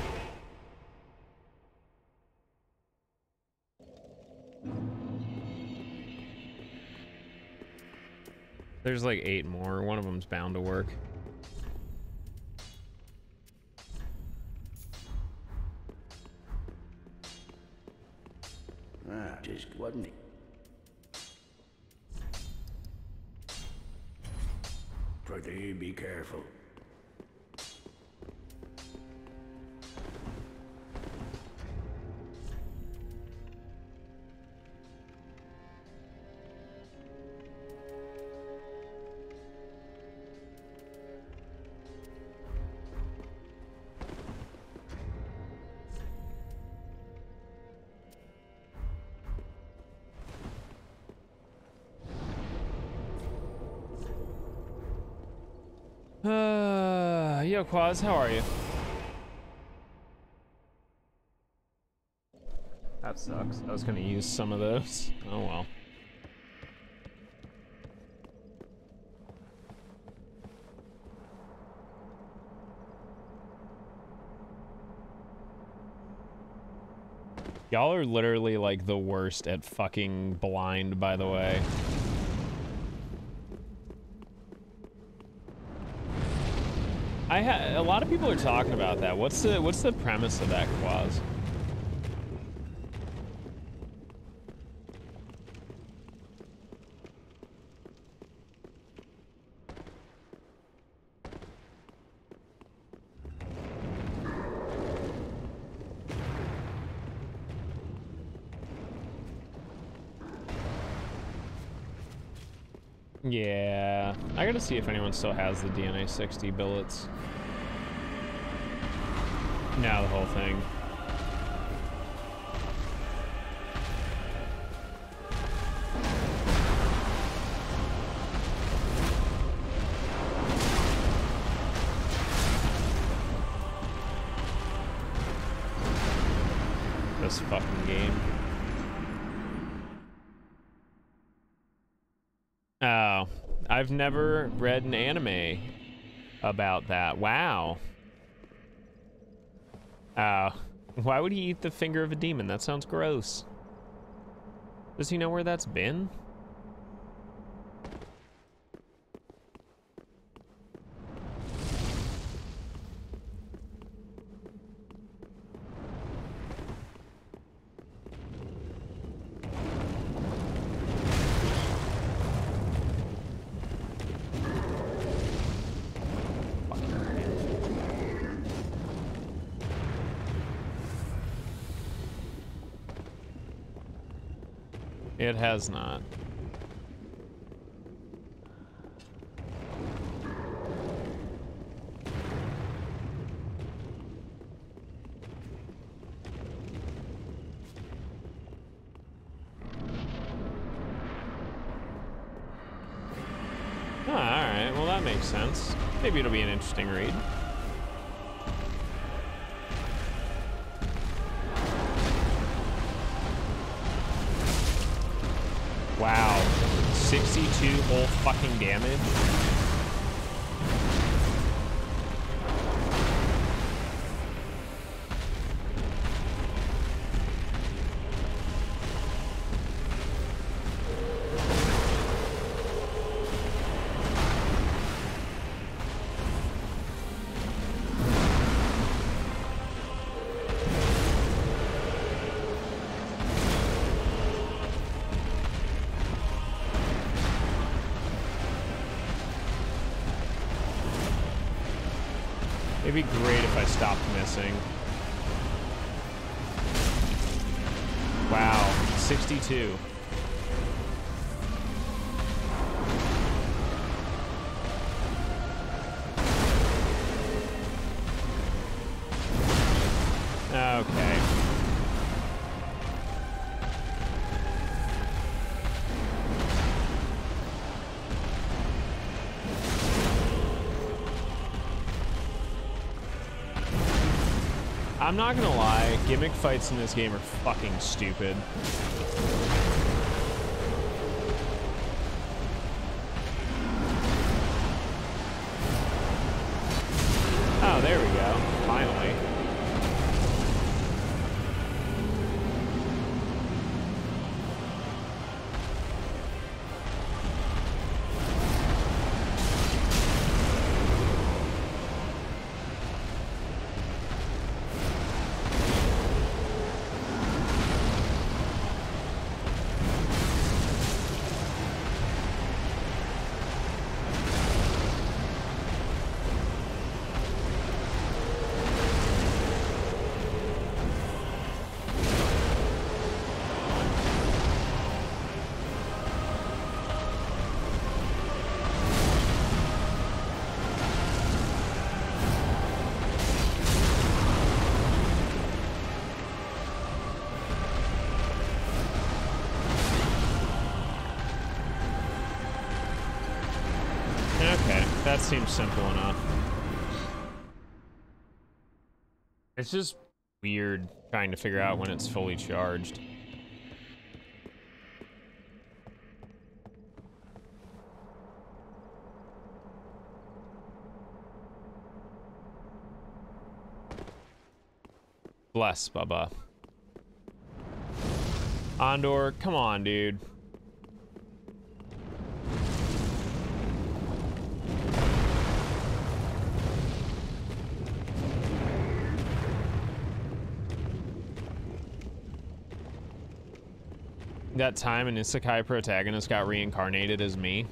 There's like 8 more. One of them's bound to work. Ah, just wasn't it? Pretty be careful. Yo, Quaz, how are you? That sucks. I was gonna use some of those. Oh well. Y'all are literally like the worst at fucking blind, by the way. A lot of people are talking about that. What's the premise of that, Quaz? Yeah, I gotta see if anyone still has the DNA 60 billets. No, the whole thing. This fucking game. Oh, I've never read an anime about that. Wow. Why would he eat the finger of a demon? That sounds gross. Does he know where that's been? It has not. Oh, all right. Well, that makes sense. Maybe it'll be an interesting read. Wow. 62 whole fucking damage. It'd be great if I stopped missing. Wow, 62. Okay. I'm not gonna lie, gimmick fights in this game are fucking stupid. Oh, there we go. Finally. Okay, that seems simple enough. It's just weird trying to figure out when it's fully charged. Bless, Bubba. Andor, come on, dude. That time an isekai protagonist got reincarnated as me.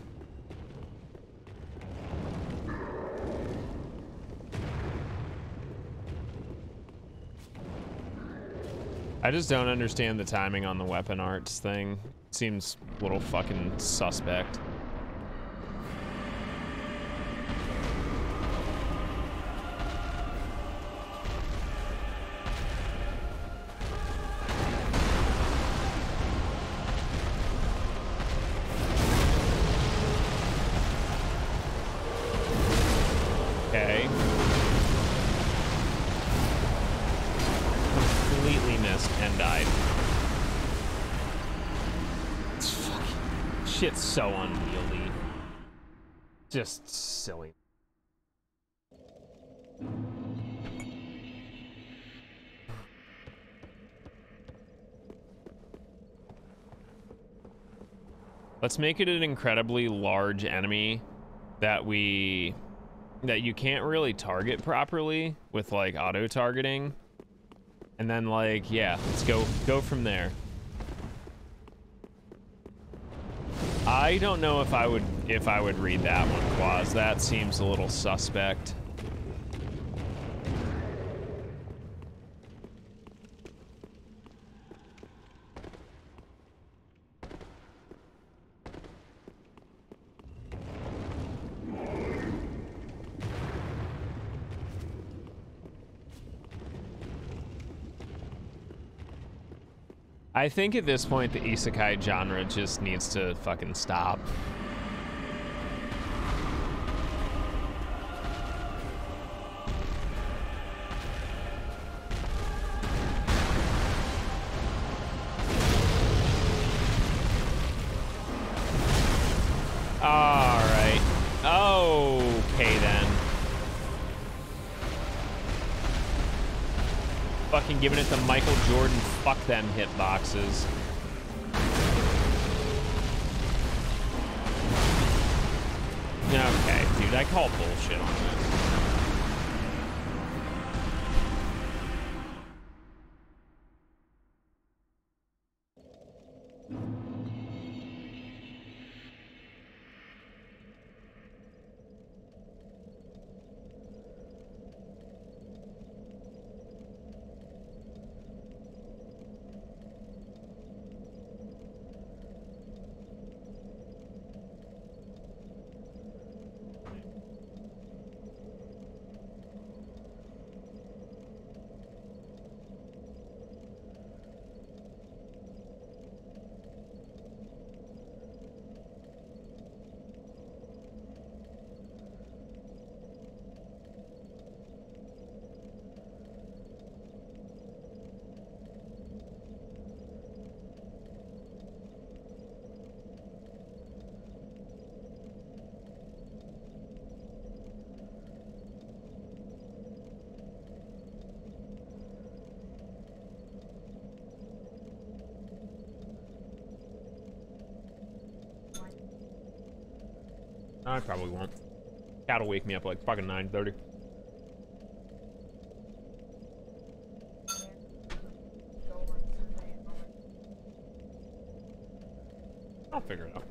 I just don't understand the timing on the weapon arts thing. Seems a little fucking suspect. Shit's so unwieldy. Just silly. Let's make it an incredibly large enemy that you can't really target properly with like auto targeting. And then like, yeah, let's go from there. I don't know if I would read that one, Quaz. That seems a little suspect. I think at this point the isekai genre just needs to fucking stop. Fucking giving it to Michael Jordan. Fuck them hitboxes. Okay, dude, I call bullshit on this. I probably won't. Cat'll wake me up like fucking 9:30. I'll figure it out.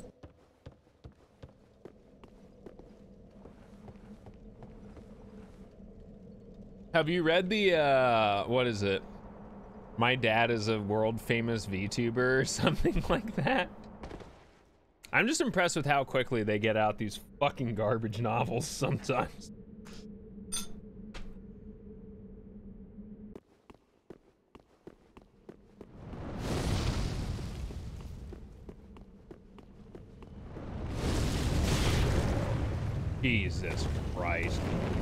Have you read the what is it? My dad is a world famous VTuber or something like that? I'm just impressed with how quickly they get out these fucking garbage novels sometimes. Jesus Christ.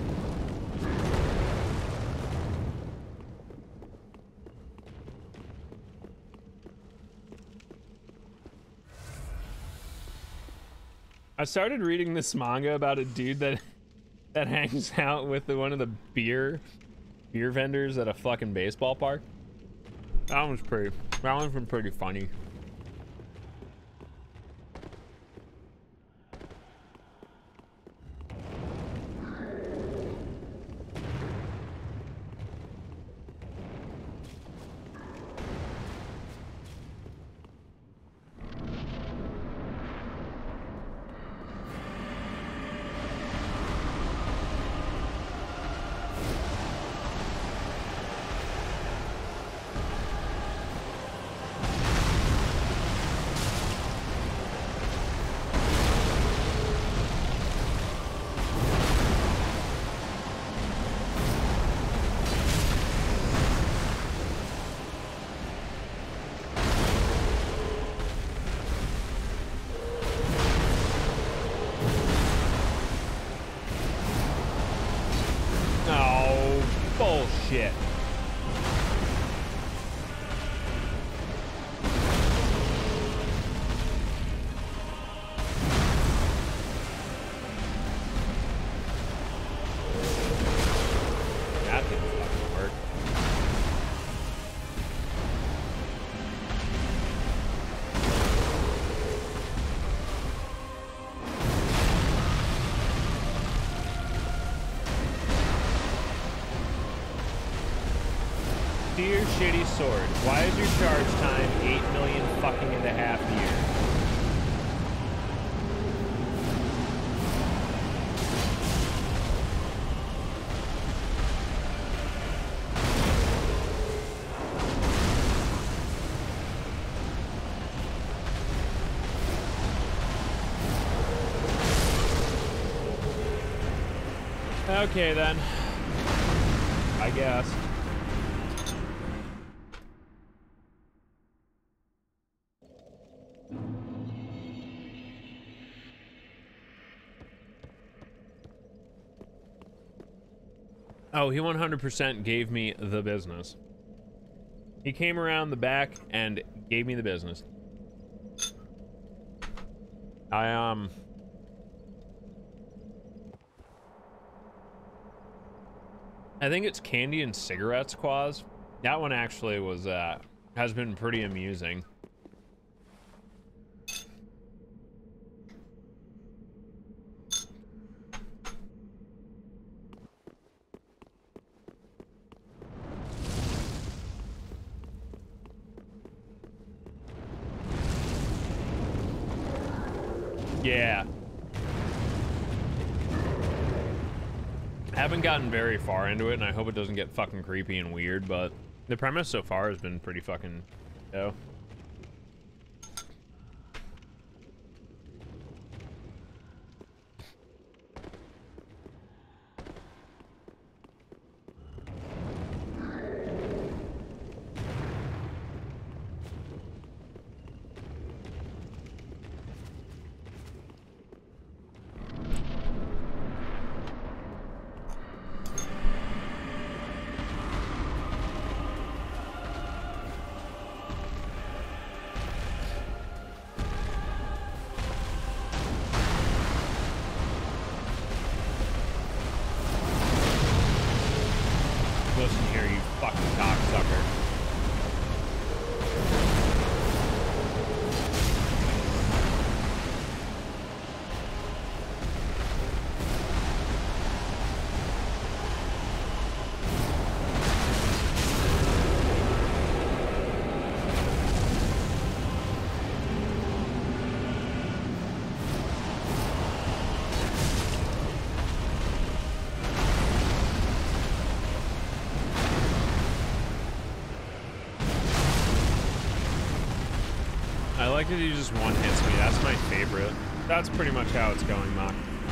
I started reading this manga about a dude that hangs out with one of the beer vendors at a fucking baseball park. That one's been pretty funny. Bullshit. That didn't fucking work. Dear shitty sword, why is your charge time 8 million fucking and a half years? Okay then, I guess. Oh, he 100% gave me the business. He came around the back and gave me the business. I think it's candy and cigarettes, Quaz. That one actually was has been pretty amusing. Yeah. I haven't gotten very far into it, and I hope it doesn't get fucking creepy and weird, but the premise so far has been pretty fucking dope. Listen here, you fucking cocksucker. I like that he just one hits me. That's my favorite. That's pretty much how it's going, Mock.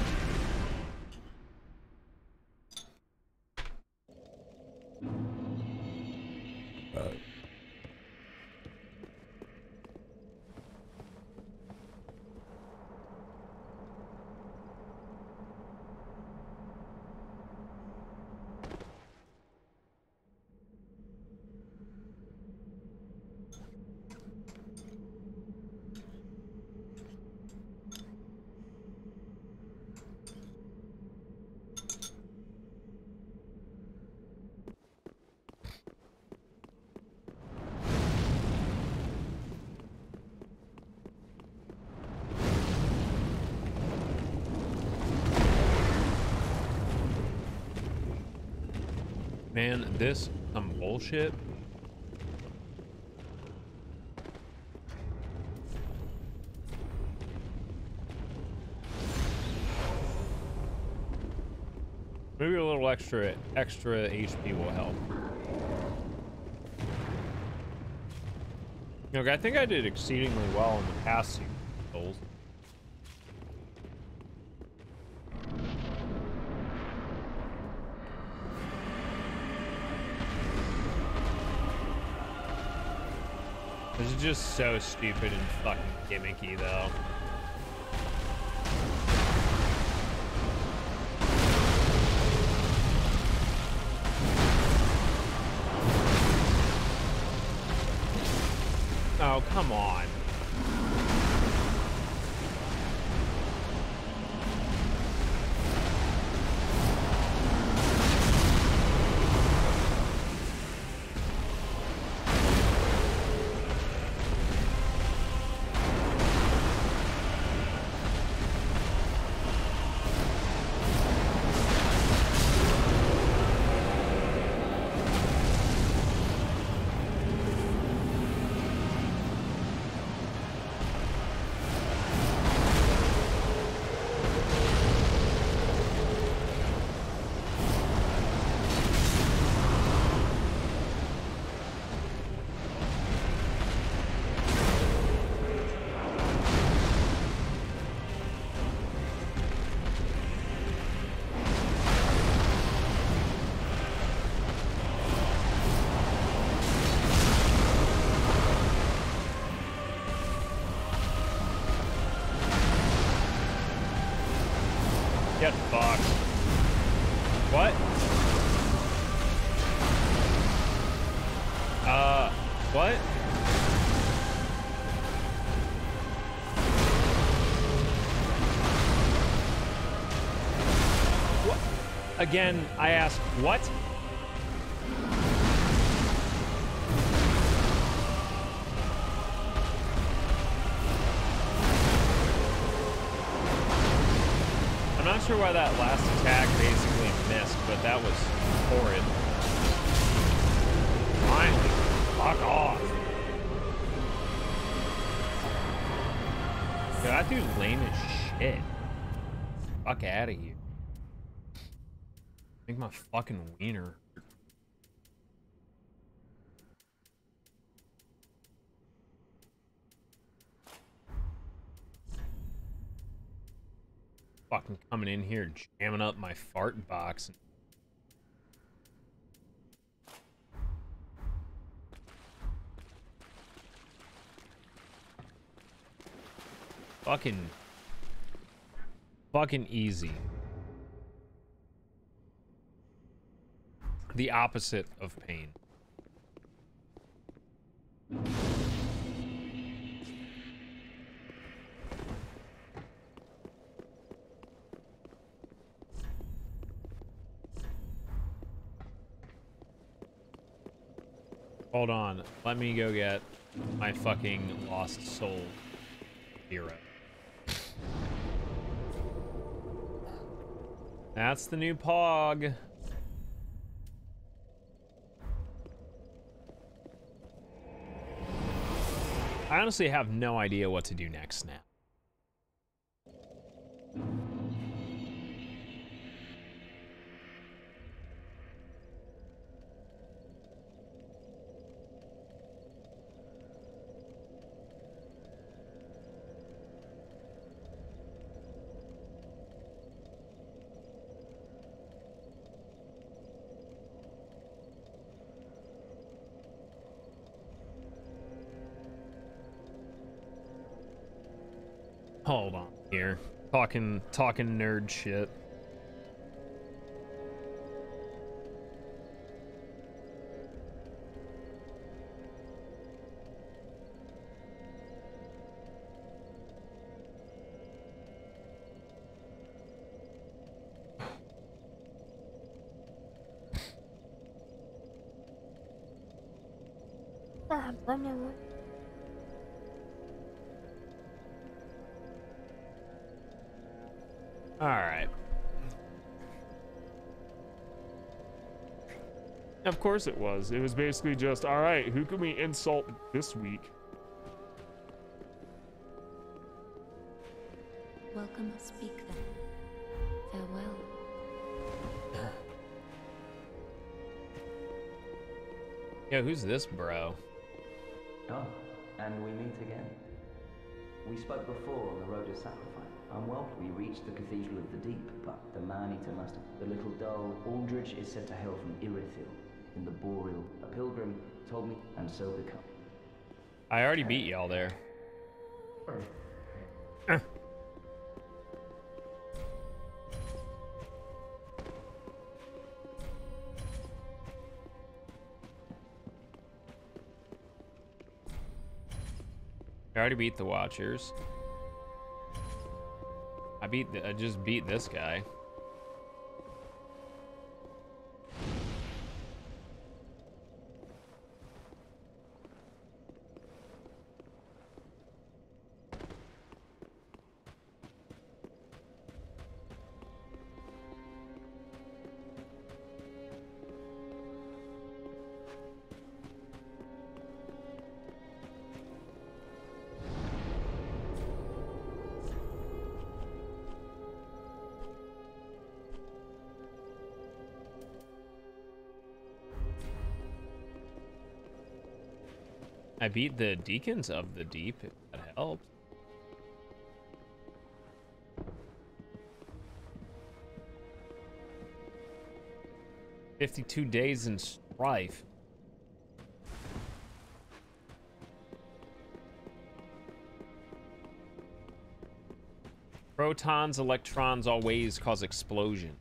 Man, this some bullshit. Maybe a little extra HP will help. Okay, I think I did exceedingly well in the past few goals. This is just so stupid and fucking gimmicky, though. Oh, come on. Get fucked. What? What? What? Again, I ask, what? sure why that last attack basically missed, but that was horrid. Finally, fuck off. Dude, that dude's lame as shit. Fuck out of here. Make my fucking wiener. Fucking coming in here, jamming up my fart box. Fucking easy. The opposite of pain. Hold on, let me go get my fucking lost soul hero. That's the new Pog. I honestly have no idea what to do next now. Hold on here. Talking nerd shit. Alright. Of course it was. It was basically just, alright, who can we insult this week? Welcome, speak then. Farewell. Yo, who's this bro? Oh, and we meet again. We spoke before on the road of sacrifice. And well, we reached the Cathedral of the Deep, but the man-eater must have... The little doll, Aldrich, is said to hail from Irithyll, in the Boreal. A pilgrim told me, and so become. I already beat y'all there. I already beat the Watchers. I just beat this guy. I beat the Deacons of the Deep, if that helps. "52 days in strife." Protons, electrons always cause explosion.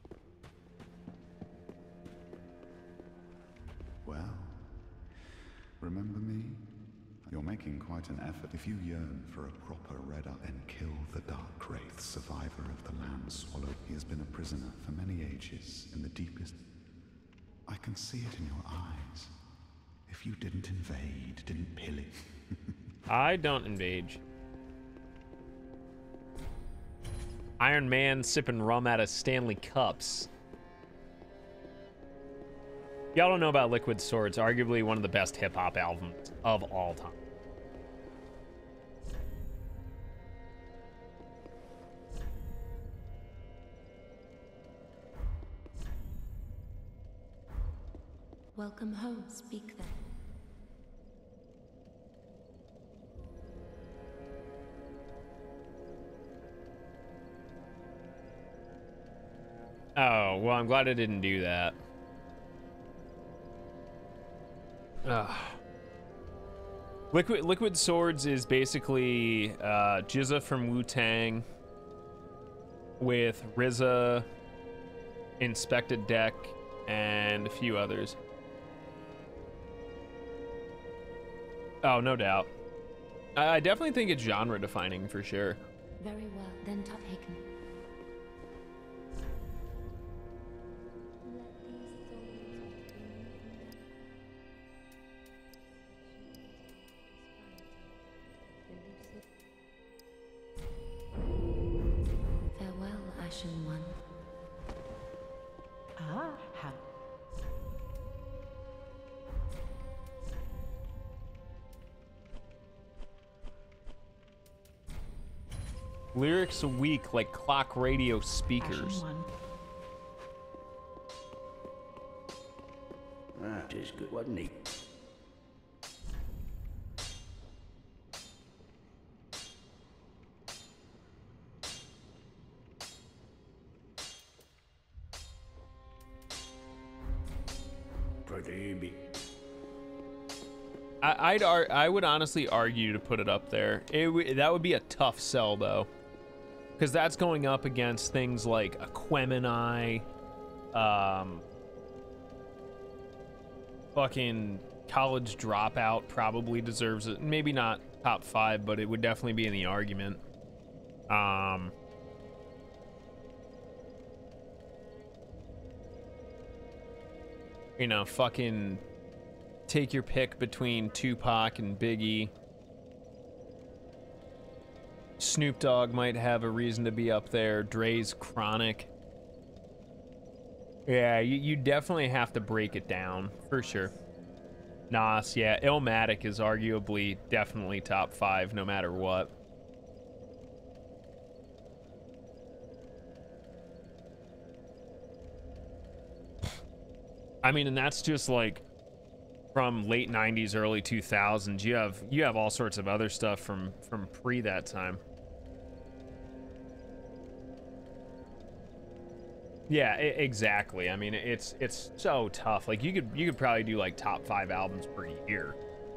Well, remember me? You're making quite an effort. If you yearn for a proper Red Eye, then kill the Dark Wraith, survivor of the land swallowed. He has been a prisoner for many ages in the deepest... I can see it in your eyes. If you didn't invade, didn't pillage... I don't invade. Iron Man sipping rum out of Stanley cups. Y'all don't know about Liquid Swords, arguably one of the best hip-hop albums of all time. Welcome home, speak then. Oh, well, I'm glad I didn't do that. Liquid Swords is basically GZA from Wu-Tang with RZA, Inspected Deck, and a few others. Oh, no doubt. I definitely think it's genre defining for sure. Very well, then taken. Farewell, Ashen One. Ah, how Lyrics weak like clock radio speakers. Ashen One. Ah, just good, wasn't he? Pretty. I would honestly argue to put it up there. That would be a tough sell though, because that's going up against things like Aquemini, fucking College Dropout probably deserves it. Maybe not top 5, but it would definitely be in the argument. You know, fucking take your pick between Tupac and Biggie. Snoop Dogg might have a reason to be up there. Dre's Chronic. Yeah, you definitely have to break it down, for sure. Nas, yeah. Illmatic is arguably definitely top 5, no matter what. I mean, and that's just like from late 90s, early 2000s. You have all sorts of other stuff from pre that time. Yeah, exactly. I mean, it's so tough. Like you could probably do like top 5 albums per year.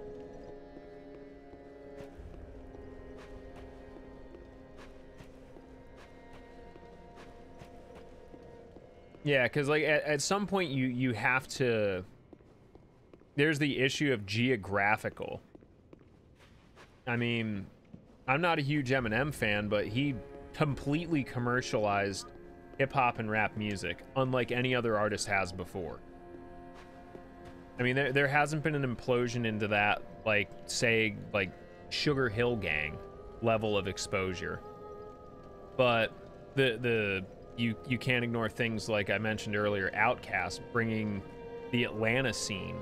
Yeah, because like at some point you have to. There's the issue of geographical. I mean, I'm not a huge Eminem fan, but he completely commercialized hip-hop and rap music, unlike any other artist has before. I mean, there hasn't been an implosion into that, like, say, like, Sugar Hill Gang level of exposure. But you can't ignore things like I mentioned earlier, Outkast bringing the Atlanta scene,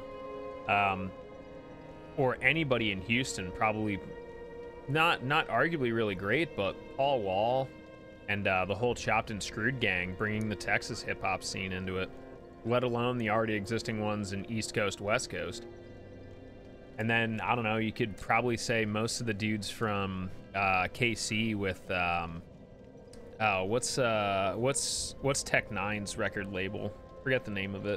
or anybody in Houston, probably not arguably really great, but Paul Wall and the whole Chopped and Screwed gang bringing the Texas hip-hop scene into it, let alone the already existing ones in East Coast, West Coast. And then, I don't know, you could probably say most of the dudes from KC with what's Tech Nine's record label? Forget the name of it.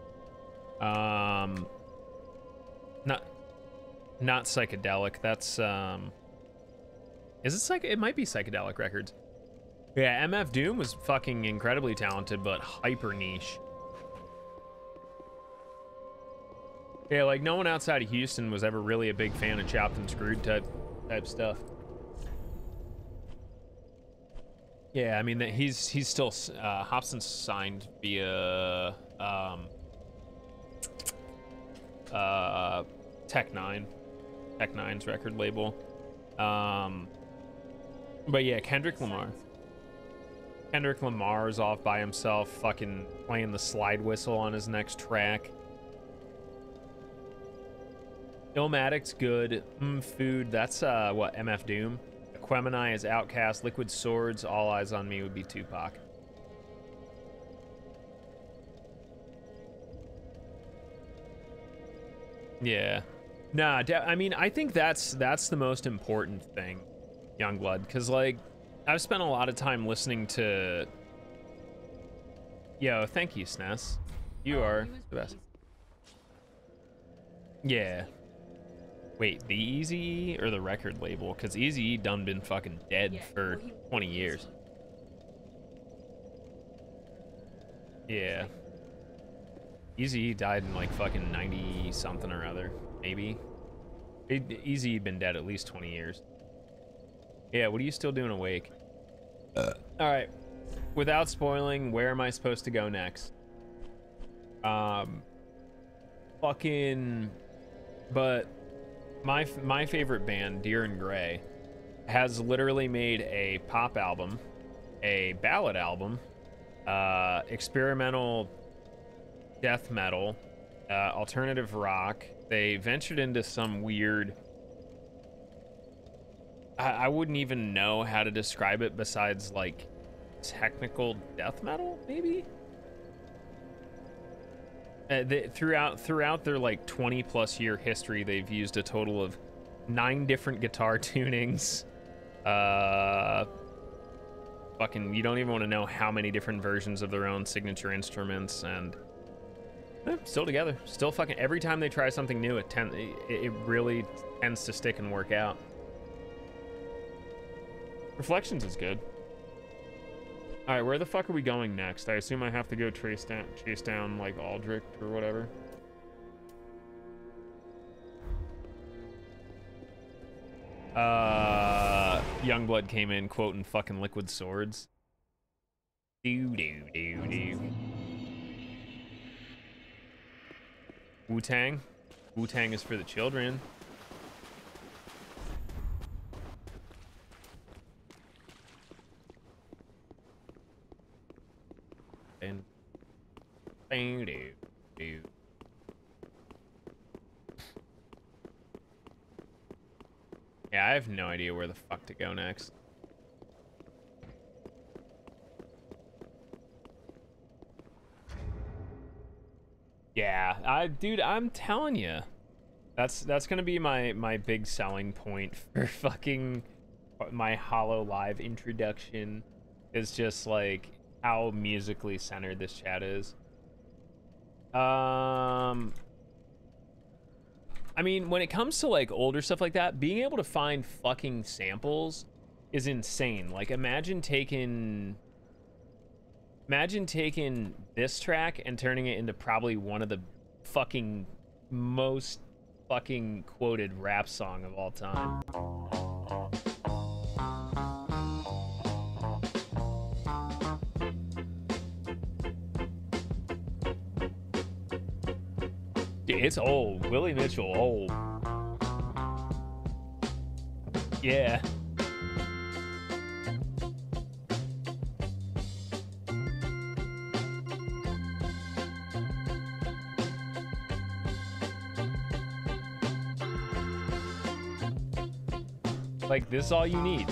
Not Psychedelic. That's is it it might be Psychedelic Records. Yeah, MF Doom was fucking incredibly talented, but hyper niche. Yeah, like no one outside of Houston was ever really a big fan of Chopped and Screwed type stuff. Yeah, I mean that he's still Hobson's signed via Tech Nine's record label. But yeah, Kendrick Lamar. Kendrick Lamar's off by himself, fucking playing the slide whistle on his next track. Illmatic's good. Food, that's what, MF Doom? Aquemini is Outcast. Liquid Swords, All Eyes on Me would be Tupac. Yeah. Nah, I mean, I think that's the most important thing, Youngblood, because, like, I've spent a lot of time listening to... Yo, thank you, SNES. You are the best. Yeah. Wait, the Eazy-E or the record label? Because Eazy-E done been fucking dead for 20 years. Yeah. Eazy-E died in like fucking 90 something or other, maybe. Eazy-E been dead at least 20 years. Yeah, what are you still doing awake? All right. Without spoiling, where am I supposed to go next? Fucking... But my favorite band, Deer and Grey, has literally made a pop album, a ballad album, experimental death metal, alternative rock. They ventured into some weird... I wouldn't even know how to describe it besides, like, technical death metal, maybe? Throughout their, like, 20-plus year history, they've used a total of 9 different guitar tunings. Fucking, you don't even want to know how many different versions of their own signature instruments, and... still together. Still fucking... Every time they try something new, it really tends to stick and work out. Reflections is good. All right, where the fuck are we going next? I assume I have to go chase down like Aldrich or whatever. Youngblood came in quoting fucking Liquid Swords. Do. Wu-Tang. Wu-Tang is for the children. Yeah, I have no idea where the fuck to go next. Yeah, dude, I'm telling you, that's gonna be my big selling point for fucking my Hollow Live introduction. Is just like how musically centered this chat is. I mean, when it comes to like older stuff like that, being able to find fucking samples is insane. Like, imagine taking this track and turning it into probably one of the fucking most fucking quoted rap song of all time. It's old. Willie Mitchell, old. Yeah. Like, this is all you need.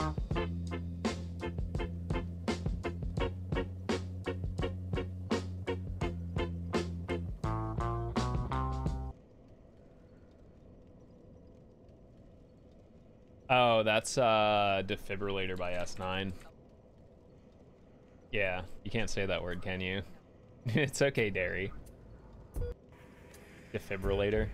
Oh, that's Defibrillator by S9. Yeah, you can't say that word, can you? It's okay, Derry. Defibrillator.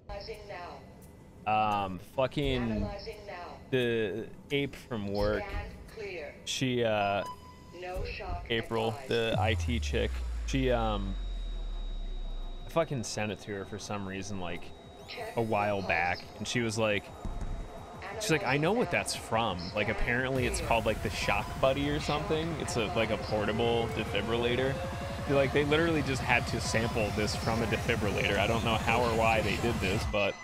Fucking the ape from work. She April, the IT chick. She I fucking sent it to her for some reason like a while back, and she's like, I know what that's from. Like, apparently it's called like the Shock Buddy or something. It's like a portable defibrillator. Like, they literally just had to sample this from a defibrillator. I don't know how or why they did this, but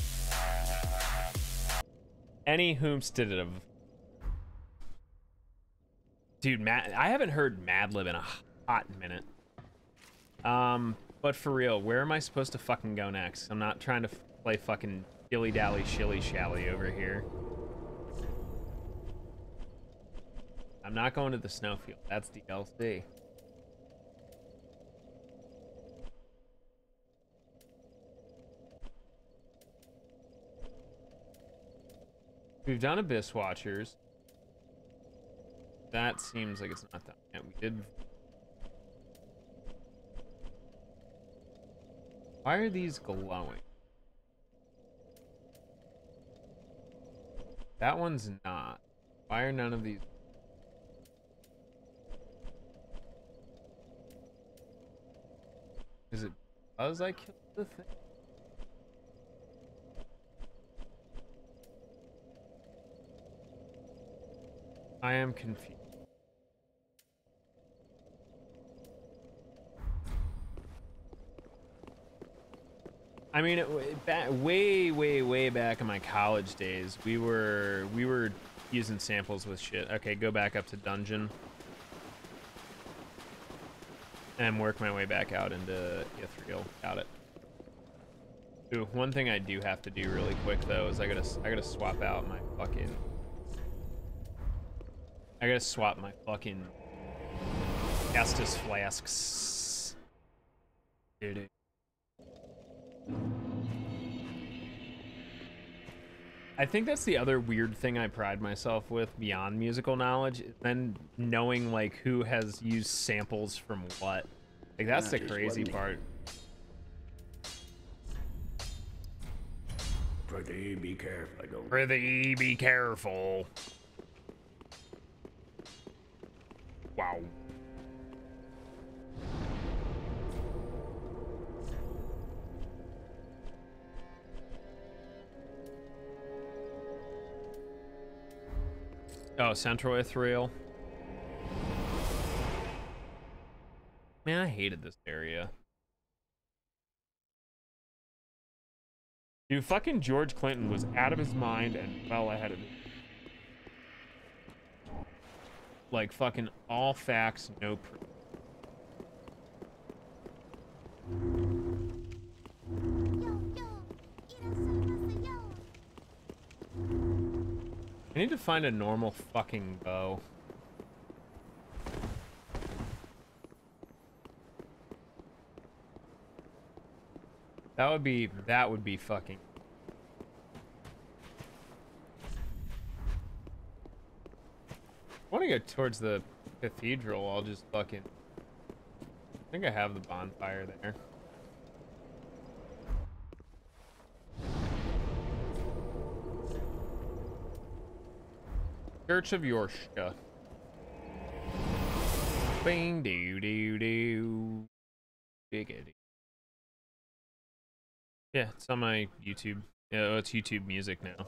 any whomstative. Dude, I haven't heard Madlib in a hot minute. But for real, where am I supposed to fucking go next? I'm not trying to play fucking dilly-dally, shilly-shally over here. I'm not going to the snowfield. That's DLC. We've done Abyss Watchers. That seems like it's not done yet. We did... Why are these glowing? That one's not. Why are none of these... Is it because I killed the thing? I am confused. I mean, way back in my college days, we were using samples with shit. Okay, go back up to dungeon. And work my way back out into Ithril. Got it. Ooh, one thing I do have to do really quick though is I gotta swap out my fucking... I gotta swap my fucking Estus flasks. Dude. I think that's the other weird thing I pride myself with beyond musical knowledge, then knowing like who has used samples from what. Like that's the crazy part. Prithee, be careful. I don't... Prithee, be careful. Wow. Oh, Central Ithril. Man, I hated this area. Dude, fucking George Clinton was out of his mind and well ahead of it. Like fucking all facts, no proof. I need to find a normal fucking bow. That would be fucking... I want to go towards the cathedral. I'll just fucking... I think I have the bonfire there. Church of Yorshka. Bing doo doo doo. Biggity. Yeah, it's on my YouTube. Yeah, it's YouTube music now.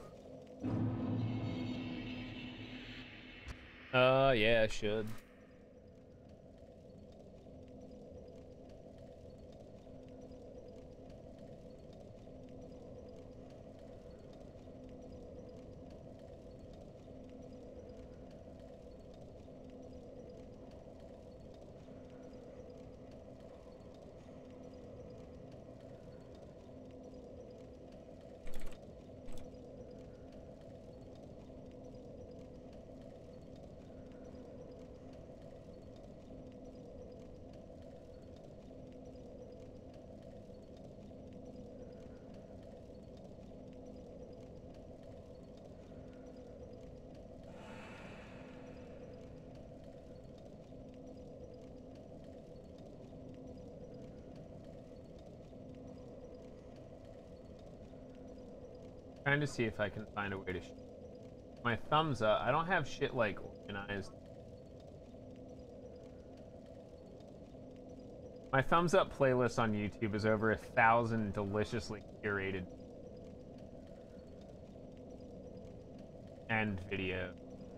Yeah, I should. Trying to see if I can find a way to my thumbs up. I don't have shit like organized. My thumbs up playlist on YouTube is over 1,000 deliciously curated and video.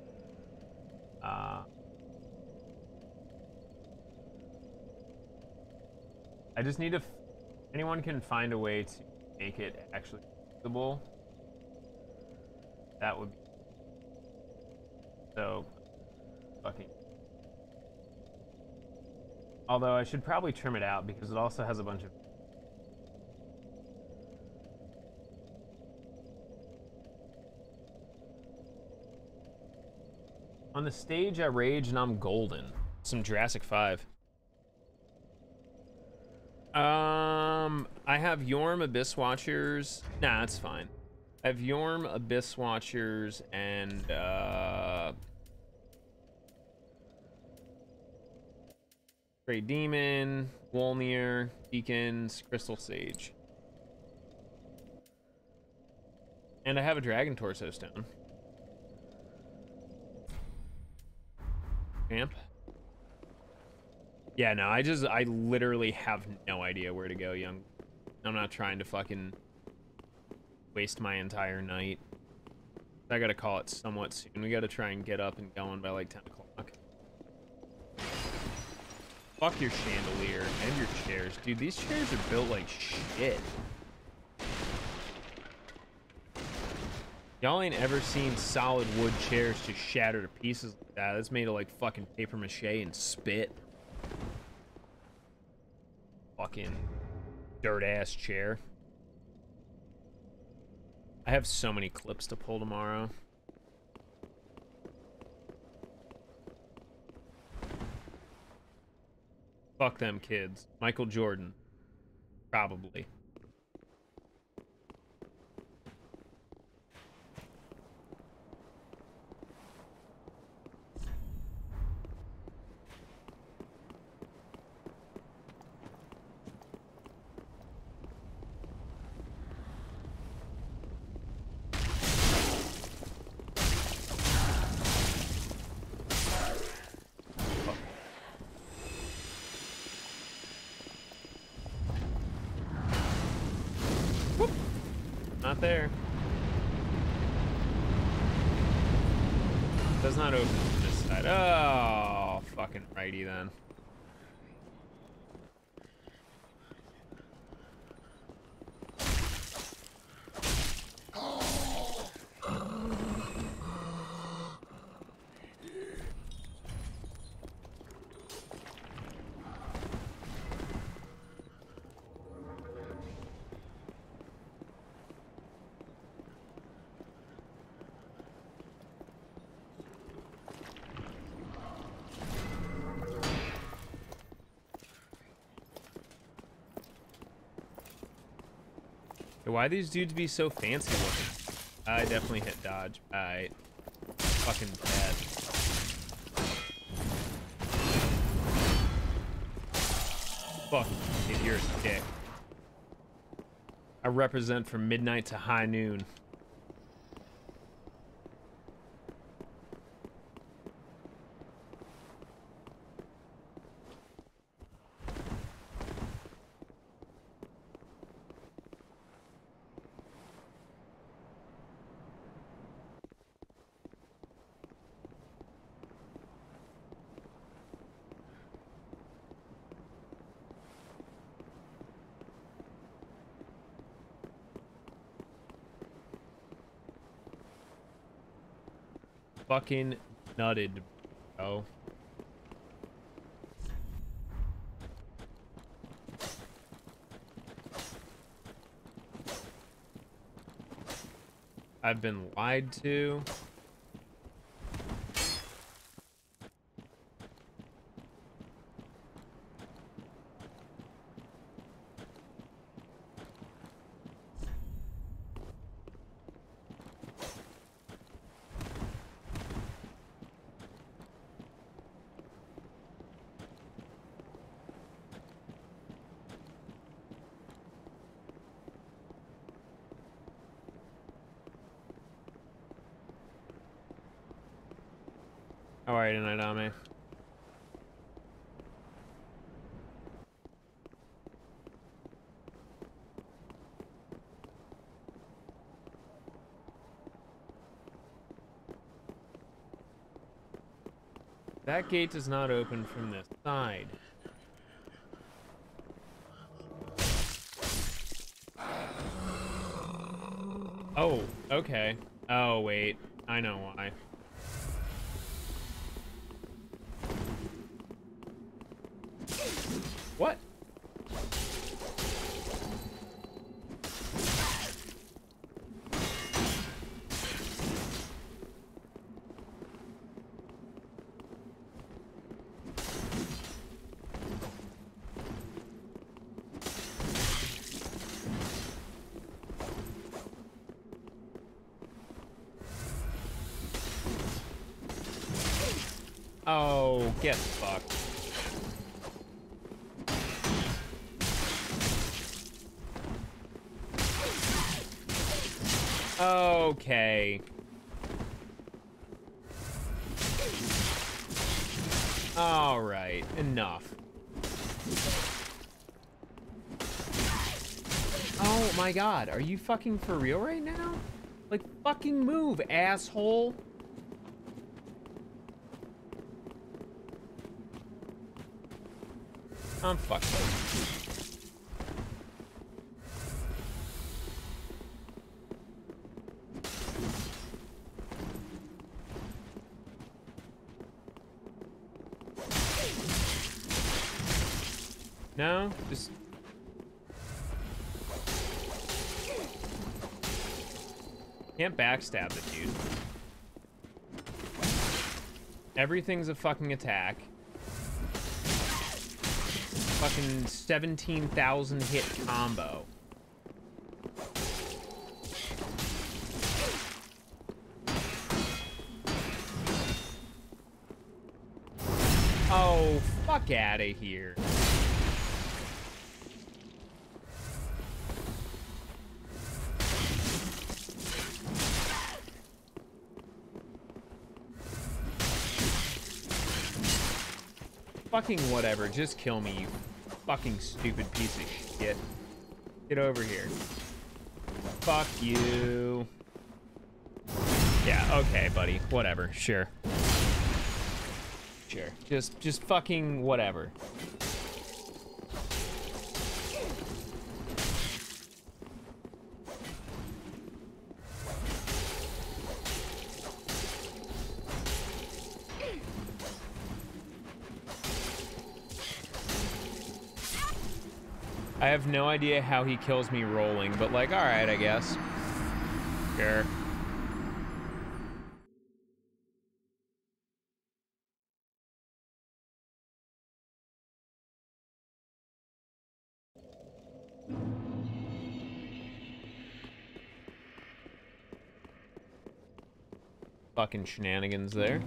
I just need to. Anyone can find a way to make it actually usable. That would be so fucking. Although I should probably trim it out because it also has a bunch of... On the stage I rage and I'm golden. Some Jurassic 5. I have Yorm, Abyss Watchers. Nah, it's fine. I have Yorm, Abyss Watchers, and Grey Demon, Wolnir, Deacons, Crystal Sage. And I have a Dragon Torso Stone. Camp. Yeah, no, I literally have no idea where to go, young. I'm not trying to fucking waste my entire night. I gotta call it somewhat soon. We gotta try and get up and going by like 10 o'clock. Fuck your chandelier and your chairs. Dude, these chairs are built like shit. Y'all ain't ever seen solid wood chairs just shatter to pieces like that. That's made of like fucking paper mache and spit. Fucking dirt ass chair. I have so many clips to pull tomorrow. Fuck them kids. Michael Jordan. Probably. Not there. Does not open from this side. Oh, fucking righty then. Why these dudes be so fancy looking? I definitely hit dodge. Alright. Fucking bad. Fuck. You're a dick. I represent from midnight to high noon. Fucking nutted, bro. I've been lied to. Alright, Inaidame. That gate does not open from this side. Oh, okay. Oh, wait. I know why. Oh, get fucked. Okay. All right, enough. Oh my god, are you fucking for real right now? Like, fucking move, asshole. I'm fucked up. No, just... Can't backstab the dude. Everything's a fucking attack. Fucking 17,000 hit combo. Oh, fuck out of here. Fucking whatever, just kill me, you fucking stupid piece of shit. Get over here. Fuck you. Yeah, okay, buddy. Whatever, sure. Sure. Just fucking whatever. I have no idea how he kills me rolling, but like, all right, I guess. Sure. Fucking shenanigans there.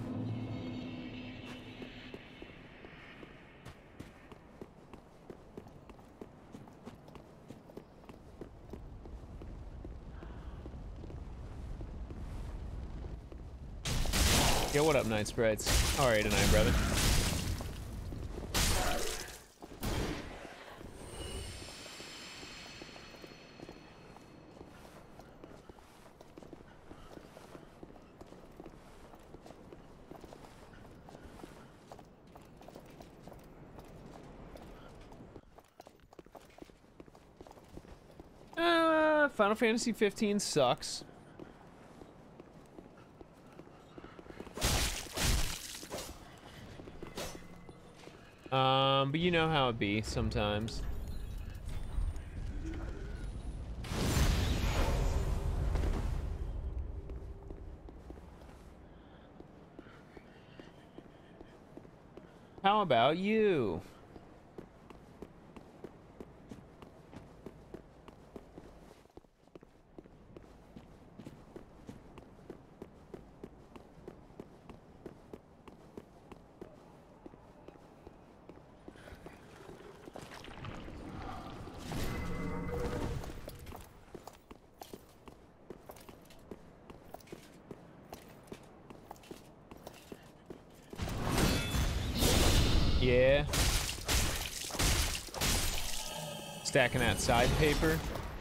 Yo, what up, Night Sprites? All right tonight, brother. Final Fantasy 15 sucks. But you know how it be sometimes. How about you? Yeah. Stacking that side paper.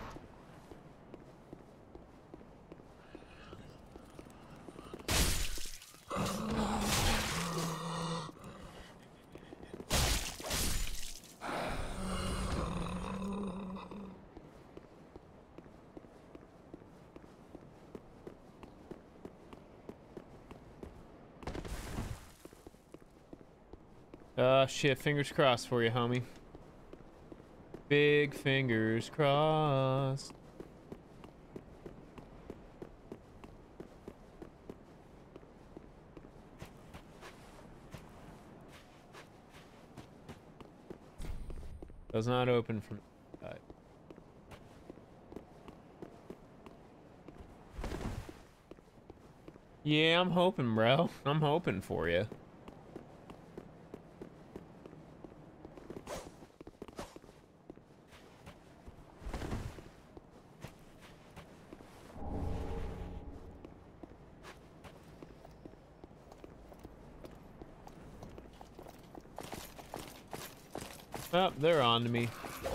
Shit, fingers crossed for you, homie. Big fingers crossed. Does not open from the side. Yeah, I'm hoping, bro. I'm hoping for you. Oh, they're on to me.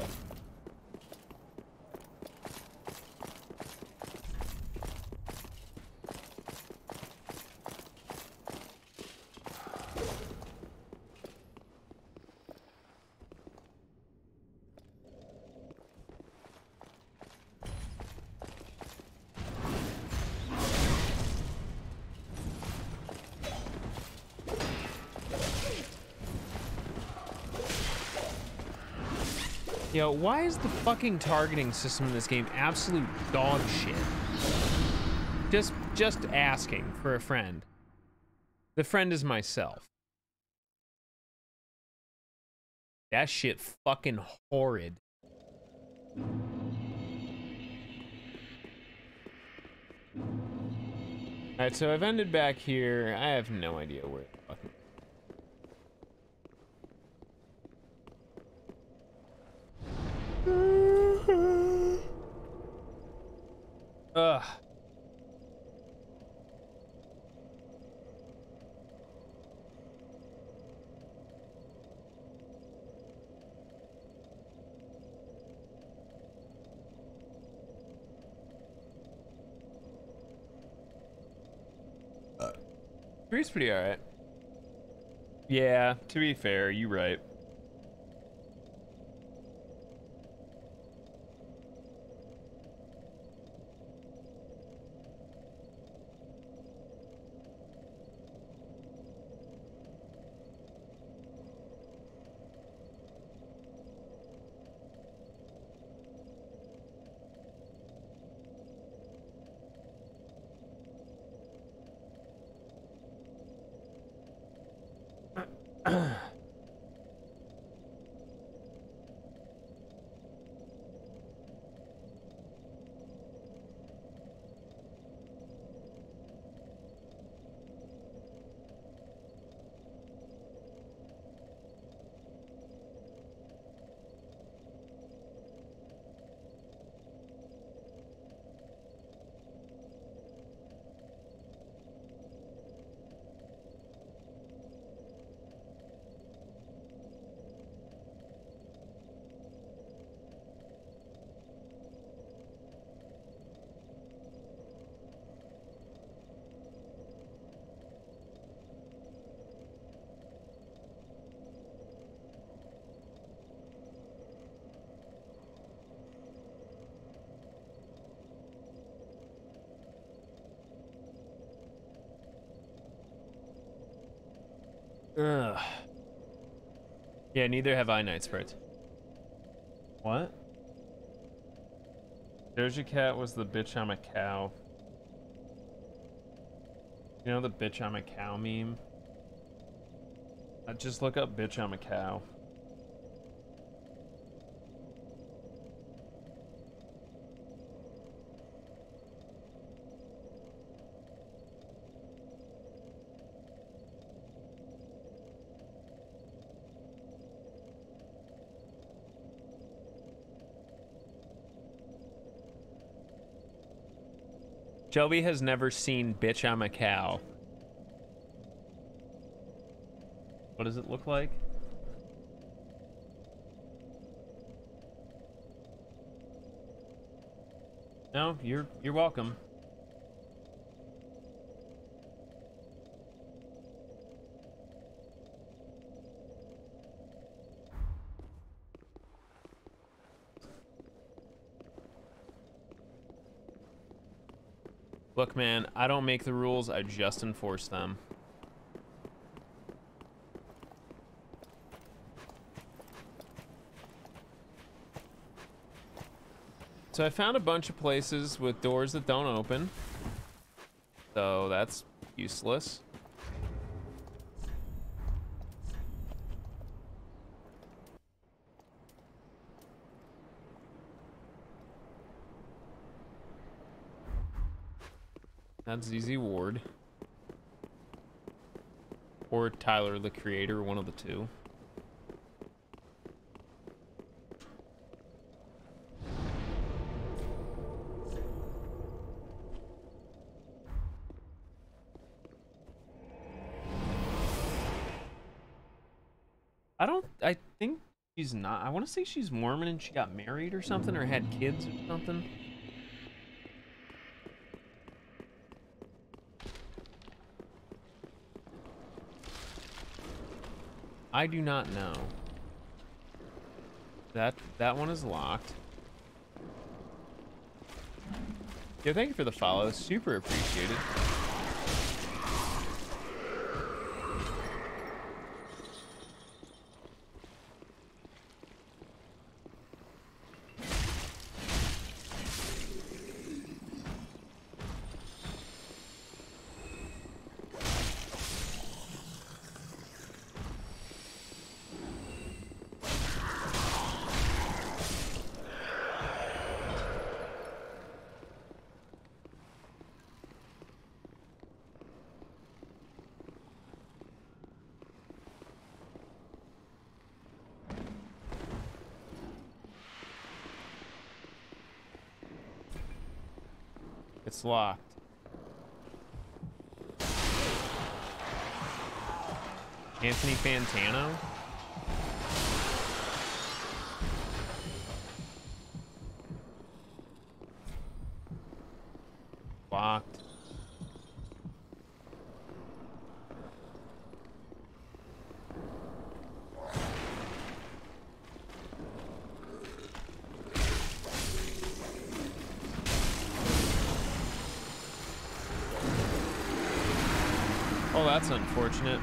Yo, why is the fucking targeting system in this game absolute dog shit? Just asking for a friend. The friend is myself. That shit fucking horrid. Alright, so I've ended back here. I have no idea where the fucking... Ugh. Three's pretty alright. Yeah, to be fair, you're right. Ugh. Yeah, neither have I, Night Sprites. What? Doja Cat was the bitch I'm a cow. You know the bitch I'm a cow meme? Just look up bitch I'm a cow. Shelby has never seen Bitch I'm a Cow. What does it look like? No, you're welcome. Look, man, I don't make the rules, I just enforce them. So I found a bunch of places with doors that don't open. So that's useless. That's ZZ Ward. Or Tyler, the Creator, one of the two. I think She's not. I want to say she's Mormon and she got married or something, or had kids or something. I do not know. That one is locked. Yeah, thank you for the follow. Super appreciated. It's locked. Anthony Fantano? Locked. Oh, that's unfortunate.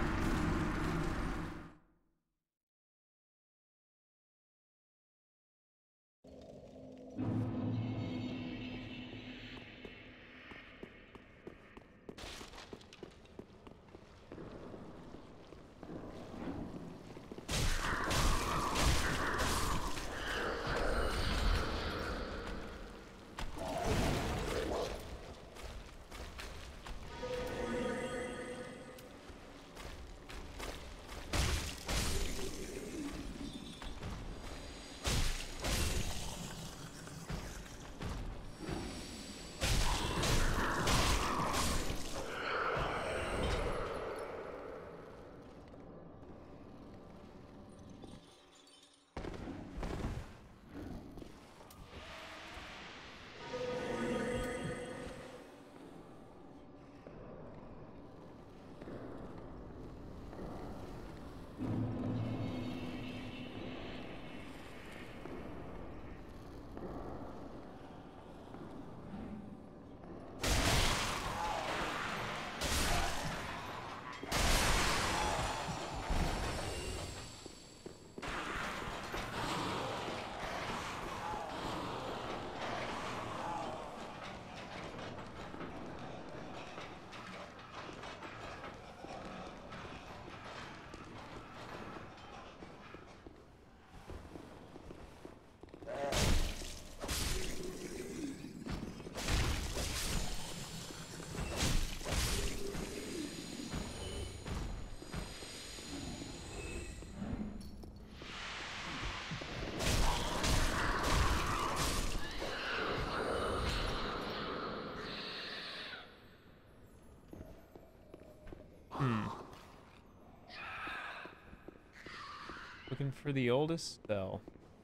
Looking for the oldest spell.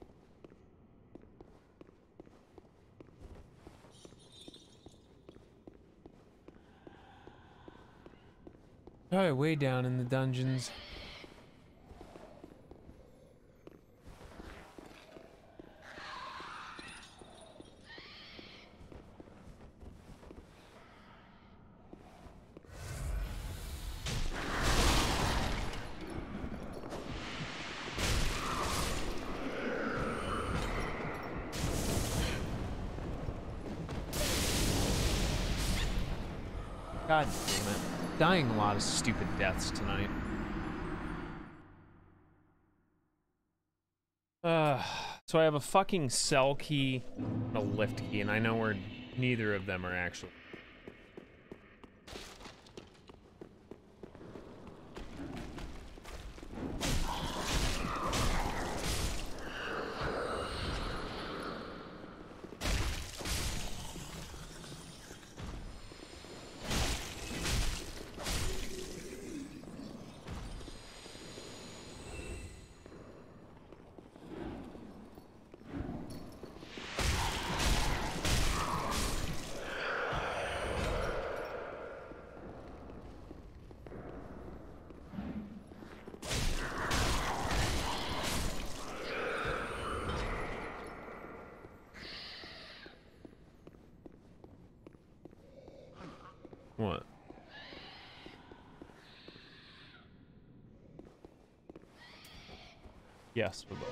Alright, way down in the dungeons. God damn it. Dying a lot of stupid deaths tonight. So I have a fucking cell key and a lift key, and I know where neither of them are actually. What? Yes, bye-bye.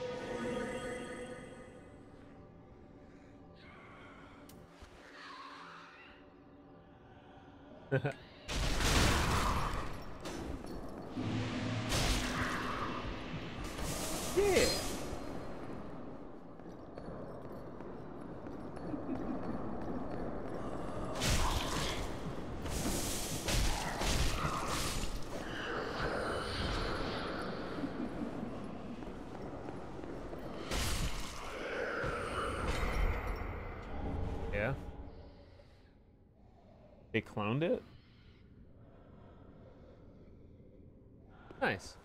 Yeah. Yeah. They cloned it? Nice.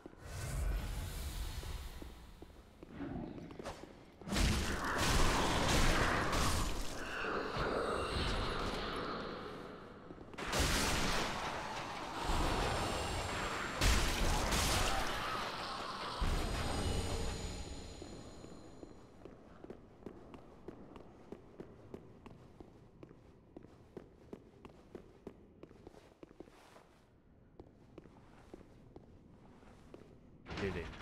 Did it?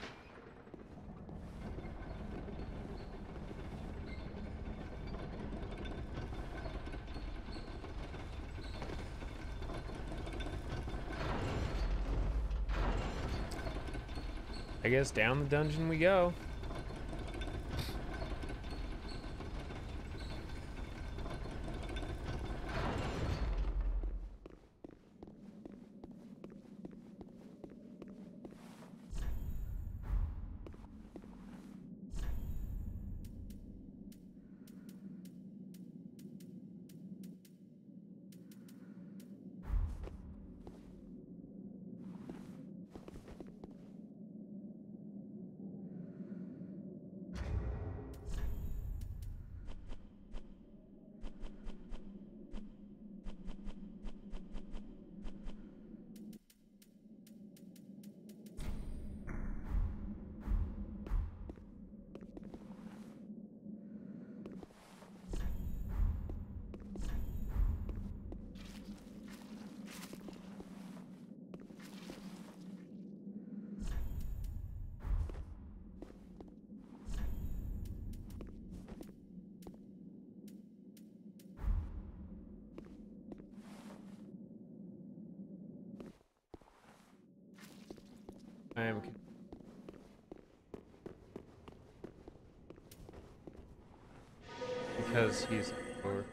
I guess down the dungeon we go. I am. Because he's or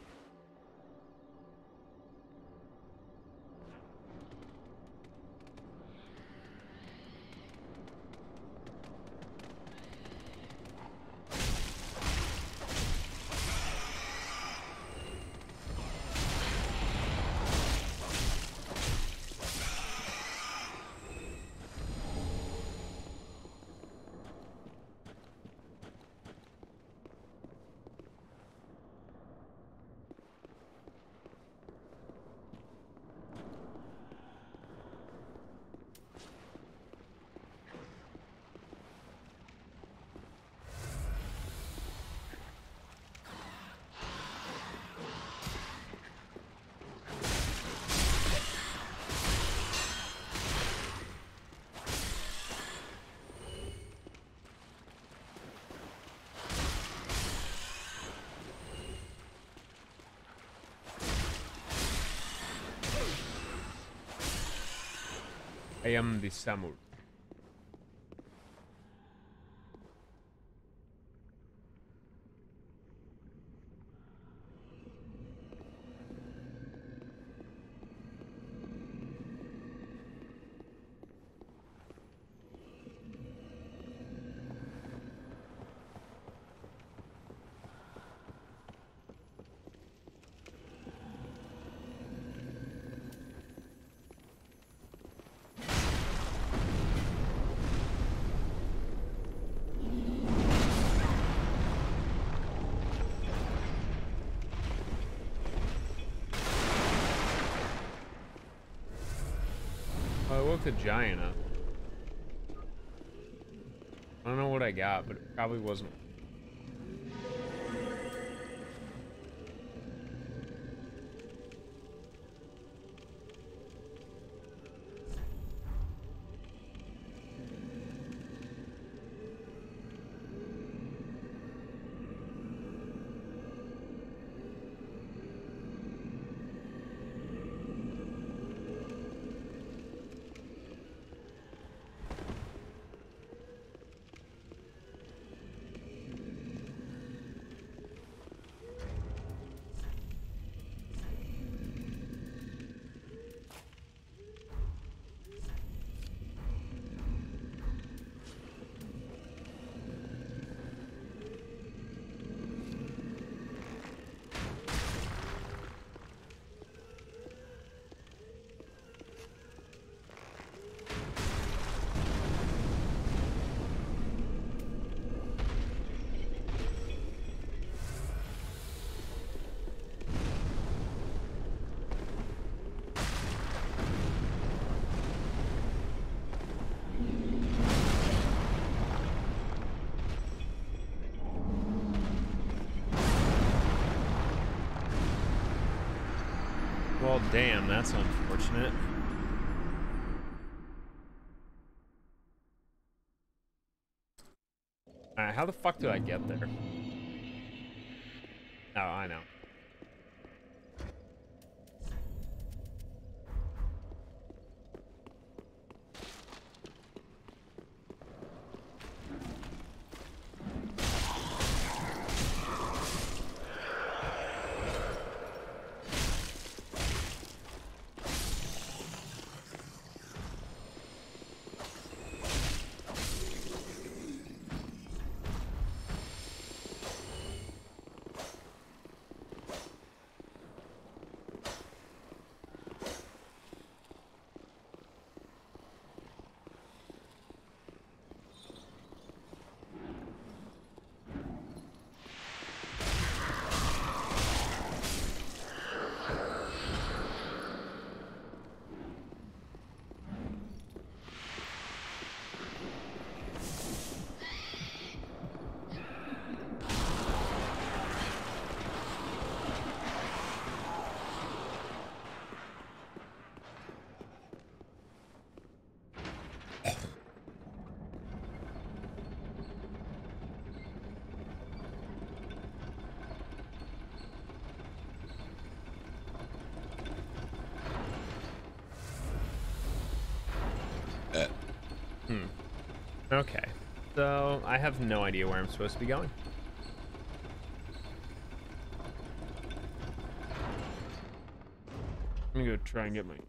I am the Samur. I woke the giant up. I don't know what I got, but it probably wasn't. Well, damn, that's unfortunate. Alright, how the fuck do I get there? Oh, I know. Okay, so I have no idea where I'm supposed to be going. I'm gonna go try and get my...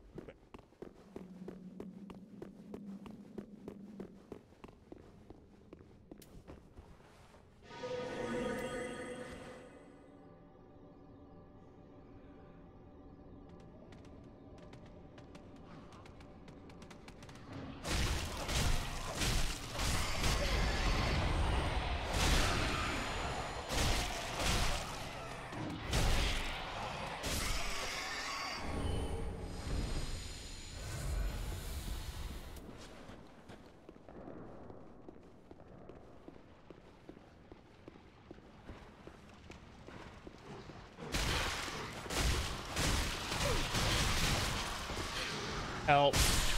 Help.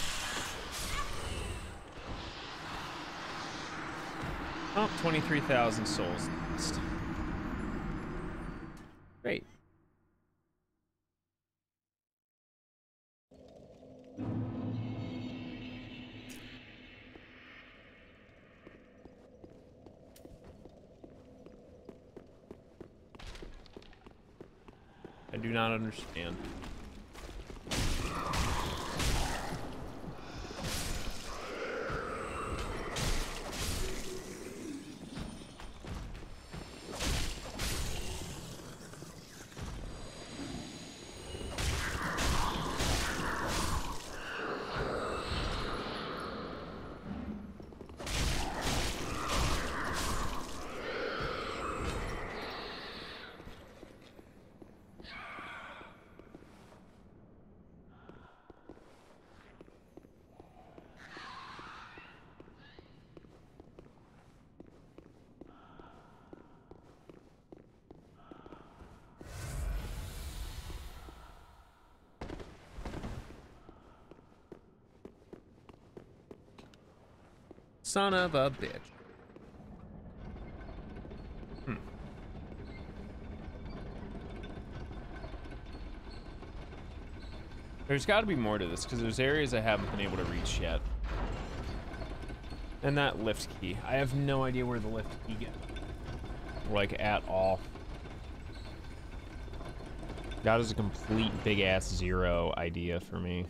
Oh, 23,000 souls lost. Great. I do not understand. Son of a bitch. There's got to be more to this, because there's areas I haven't been able to reach yet. And that lift key. I have no idea where the lift key gets. Like, at all. That is a complete big-ass zero idea for me.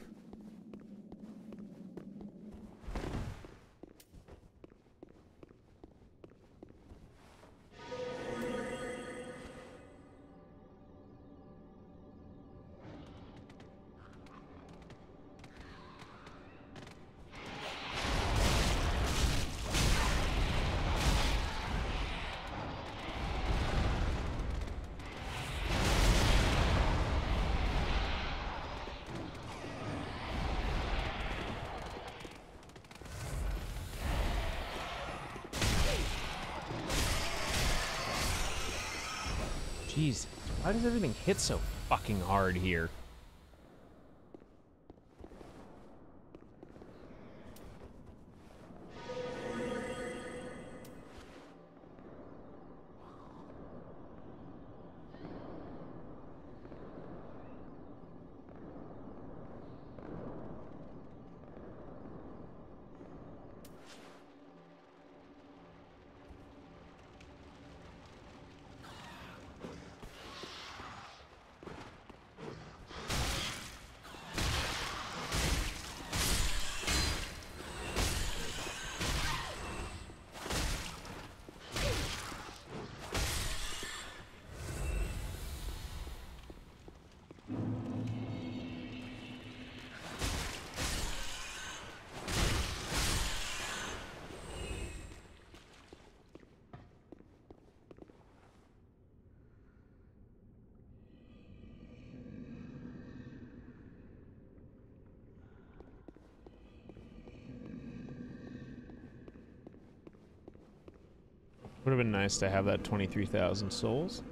Jeez, why does everything hit so fucking hard here? Would have been nice to have that 23,000 souls.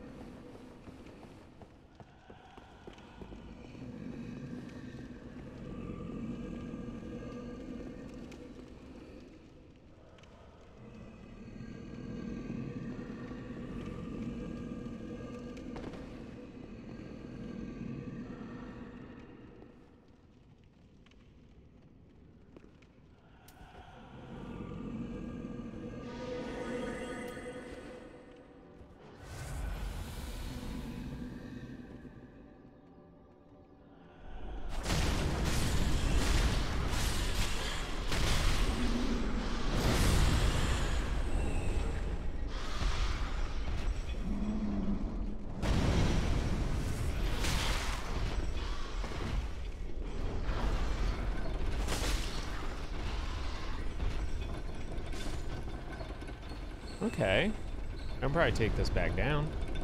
Okay. I'll probably take this back down.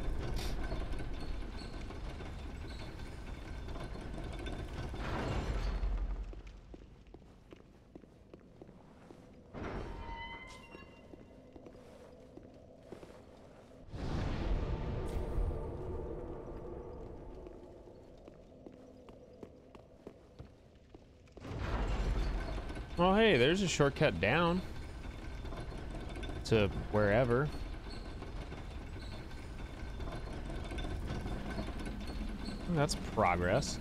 Oh, hey, there's a shortcut down to wherever. That's progress.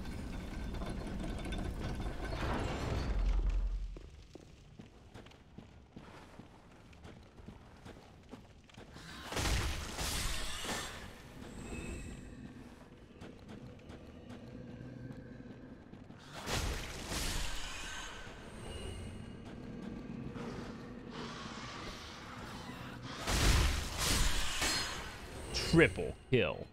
Triple kill.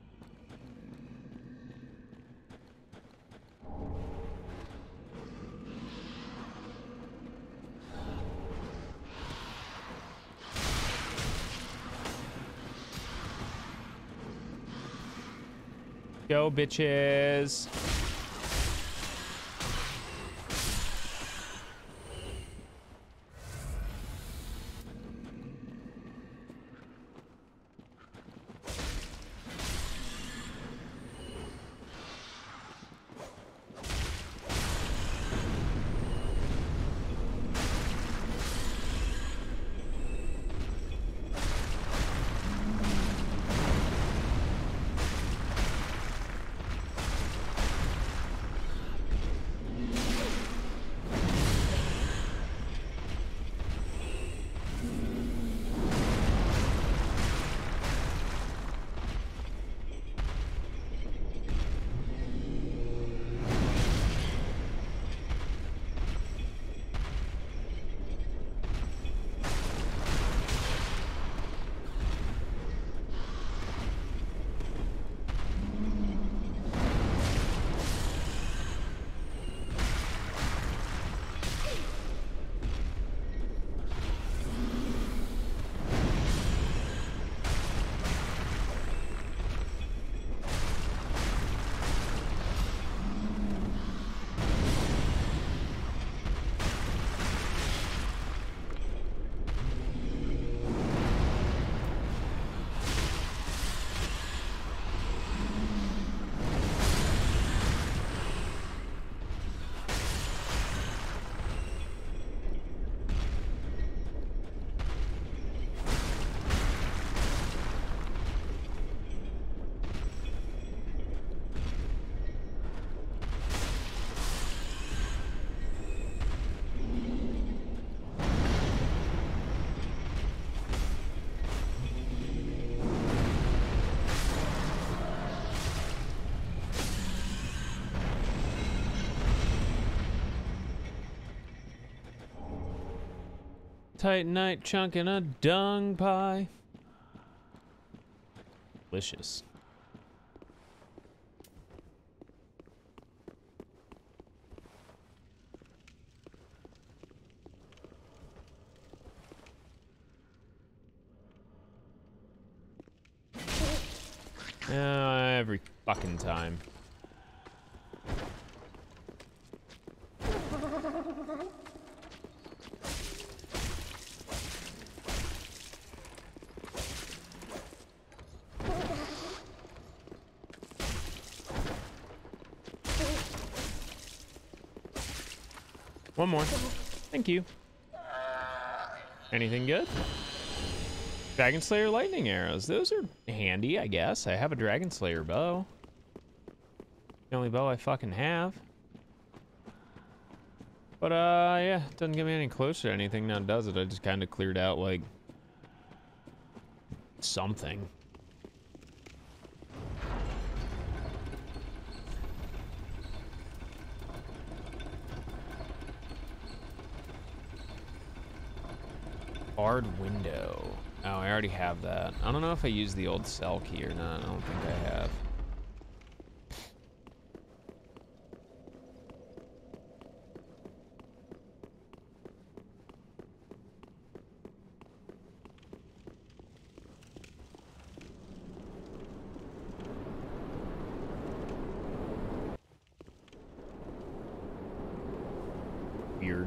Go, bitches. Titanite chunk in a dung pie. Delicious. Every fucking time. One more. Thank you. Anything good? Dragon Slayer lightning arrows. Those are handy, I guess. I have a Dragon Slayer bow. The only bow I fucking have. But, yeah, it doesn't get me any closer to anything now, does it? I just kind of cleared out, like, something. Barred window. Oh, I already have that. I don't know if I used the old cell key or not. I don't think I have. Weird.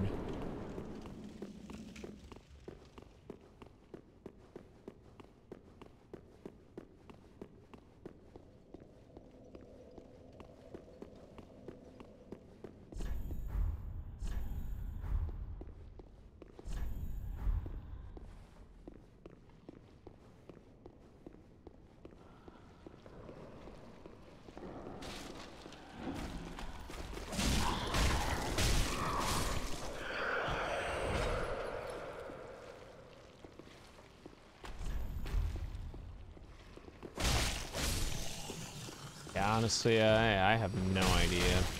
Yeah, honestly, I have no idea.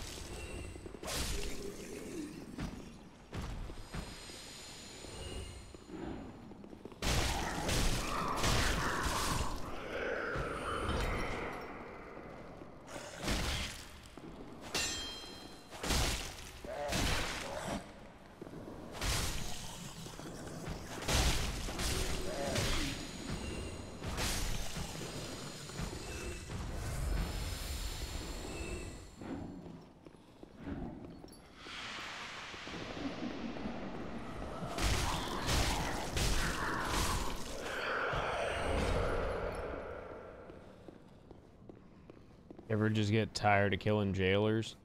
Ever just get tired of killing jailers?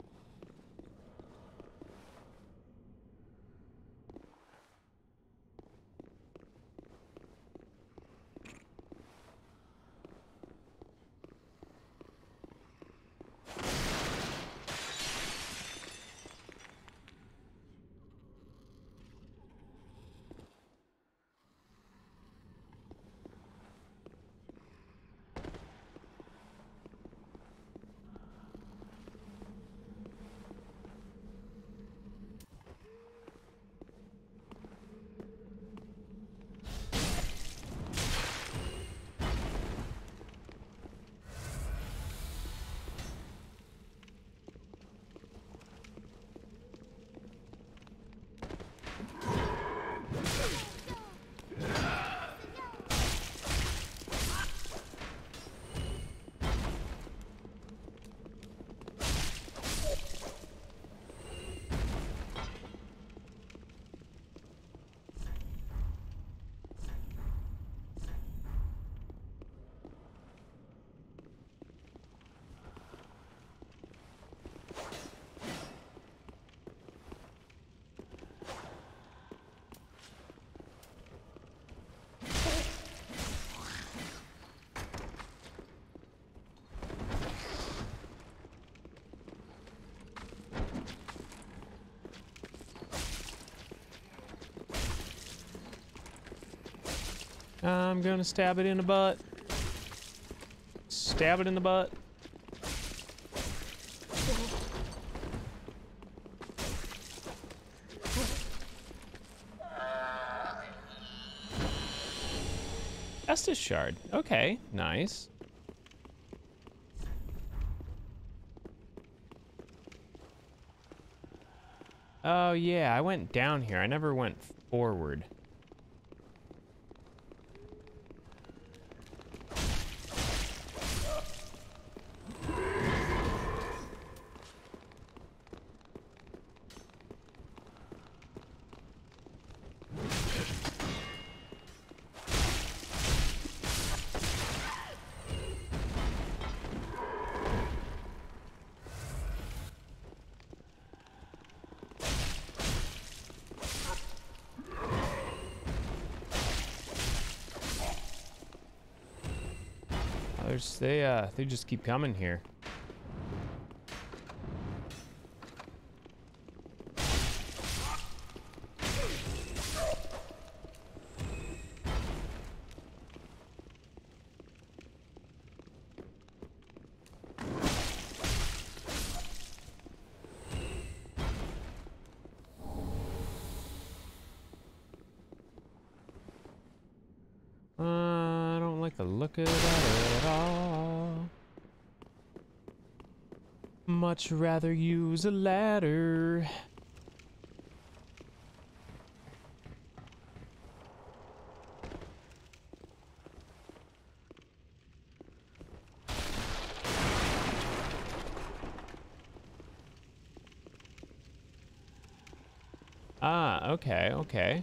I'm gonna stab it in the butt. Stab it in the butt. Estus shard. Okay, nice. Oh yeah, I went down here. I never went forward. they just keep coming here. I don't like the look of that at all. Much rather use a ladder. Ah, okay, okay.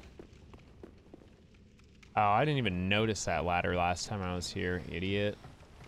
Oh, I didn't even notice that ladder last time I was here, idiot.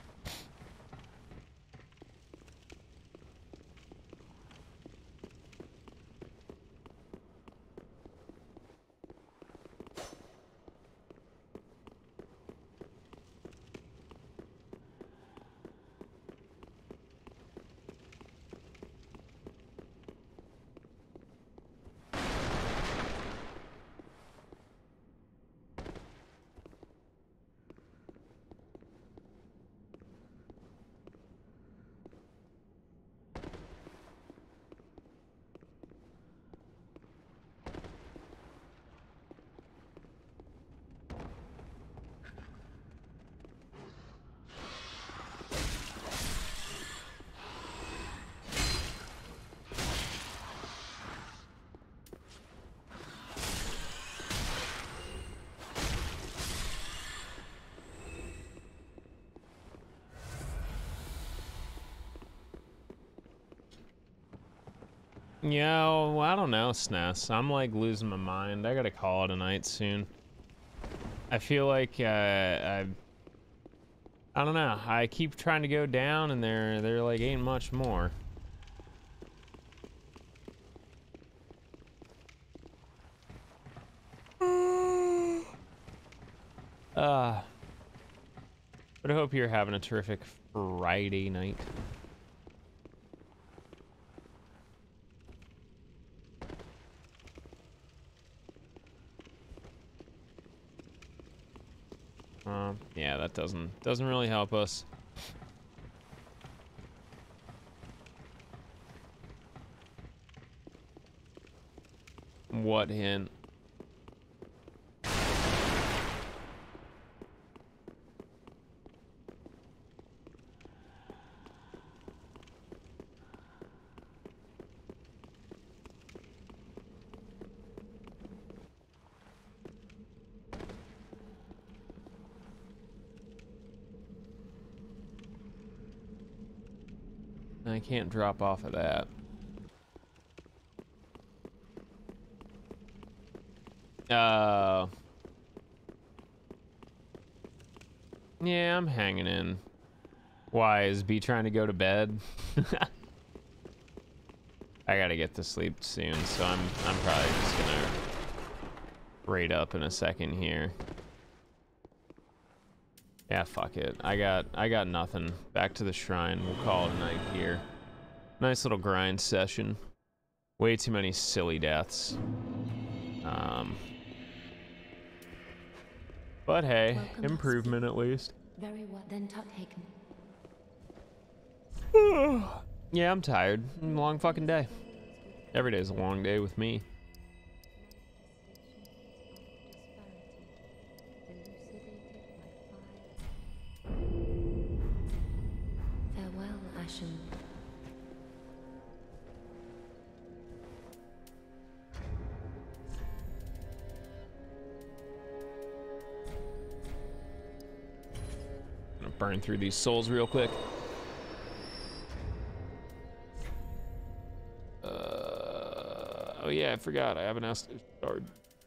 Yeah, well, I don't know, SNES. I'm like losing my mind. I gotta call it a night soon. I feel like I don't know. I keep trying to go down, and there like ain't much more. But I hope you're having a terrific Friday night. Yeah, that doesn't really help us. What hint? I can't drop off of that. Yeah, I'm hanging in. Why, is B trying to go to bed? I gotta get to sleep soon, so I'm probably just gonna raid up in a second here. Yeah, fuck it. I got nothing. Back to the shrine. We'll call it a night here. Nice little grind session. Way too many silly deaths. But hey, Welcome, improvement at least. Very well, then Tuthaken. Yeah, I'm tired. Long fucking day. Every day's a long day with me. Farewell, Ashen. Gonna burn through these souls real quick. Oh yeah, I forgot. I haven't asked to start.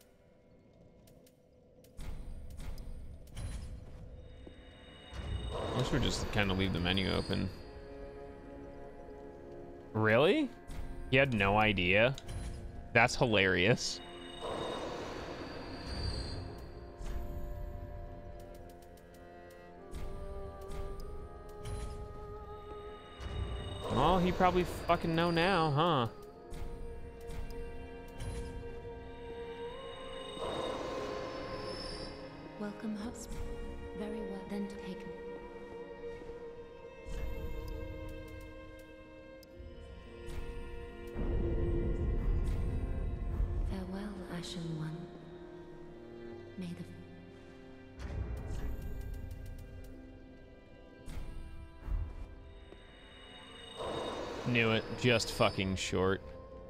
I wish we'd just kind of leave the menu open. Really? You had no idea? That's hilarious. Well, he probably fucking know now, huh? Welcome, husband. Very well, then take me. Farewell, Ashen One. May the... Knew it. Just fucking short.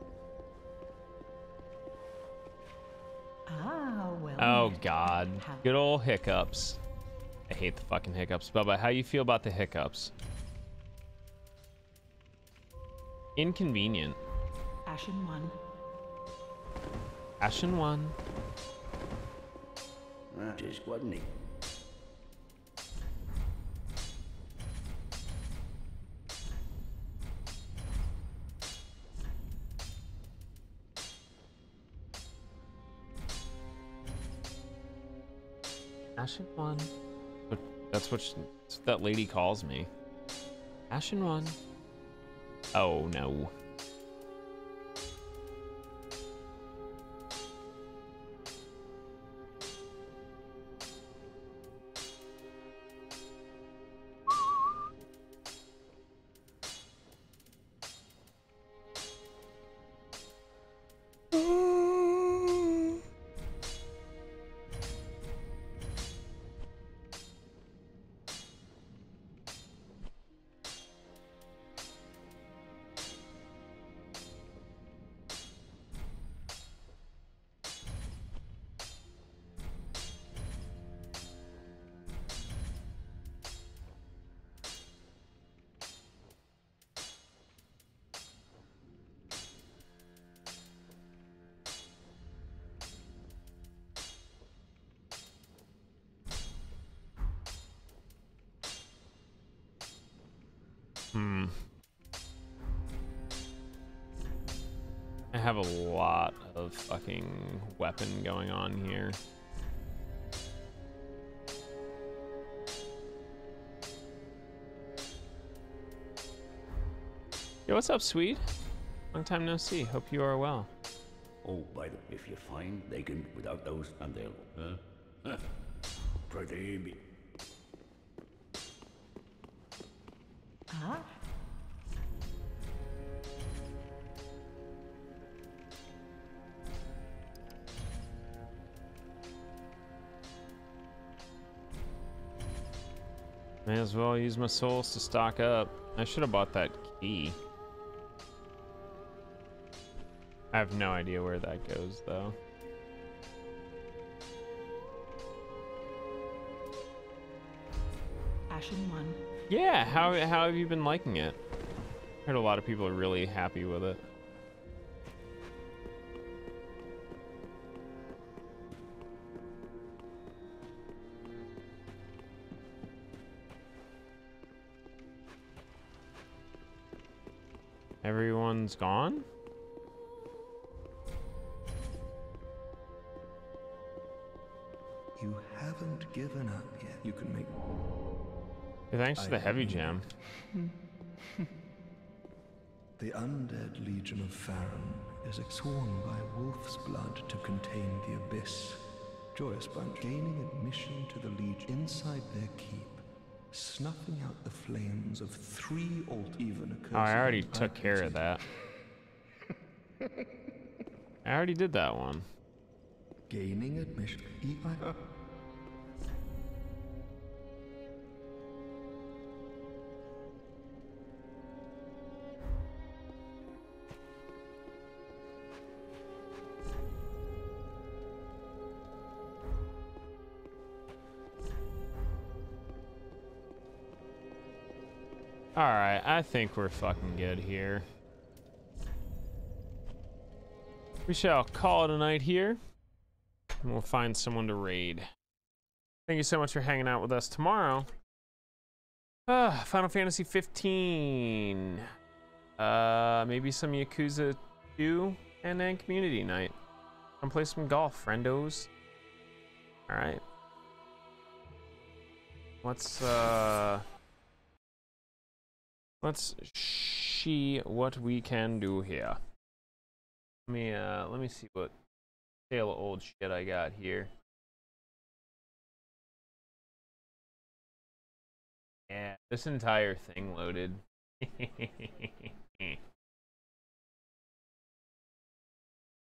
Ah, well. Oh god. Good old hiccups. I hate the fucking hiccups. Bubba, how you feel about the hiccups? Inconvenient. Ashen One. Ashen One. Just wasn't he? Ashen One. That's what that lady calls me. Ashen One. Oh no. I have a lot of fucking weapon going on here. Yo, what's up, Swede? Long time no see. Hope you are well. Oh, by the way, if you find they can without those, and they'll, try to aim me. Ah. May as well use my souls to stock up. I should have bought that key. I have no idea where that goes, though. Ashen One. Yeah, how have you been liking it? Heard a lot of people are really happy with it. Everyone's gone? You haven't given up yet. You can make... Hey, thanks for the heavy gem. The undead Legion of Farron is sworn by wolf's blood to contain the abyss. Joyous bunch gaining admission to the Legion inside their keep, snuffing out the flames of 3 alt even occurs. Oh, I already took care of that. I already did that one. Gaining admission. Alright, I think we're fucking good here. We shall call it a night here. And we'll find someone to raid. Thank you so much for hanging out with us tomorrow. Final Fantasy 15. Maybe some Yakuza 2 and then community night. Come play some golf, friendos. Alright. Let's see what we can do here. Let me see what tail of old shit I got here. Yeah, this entire thing loaded.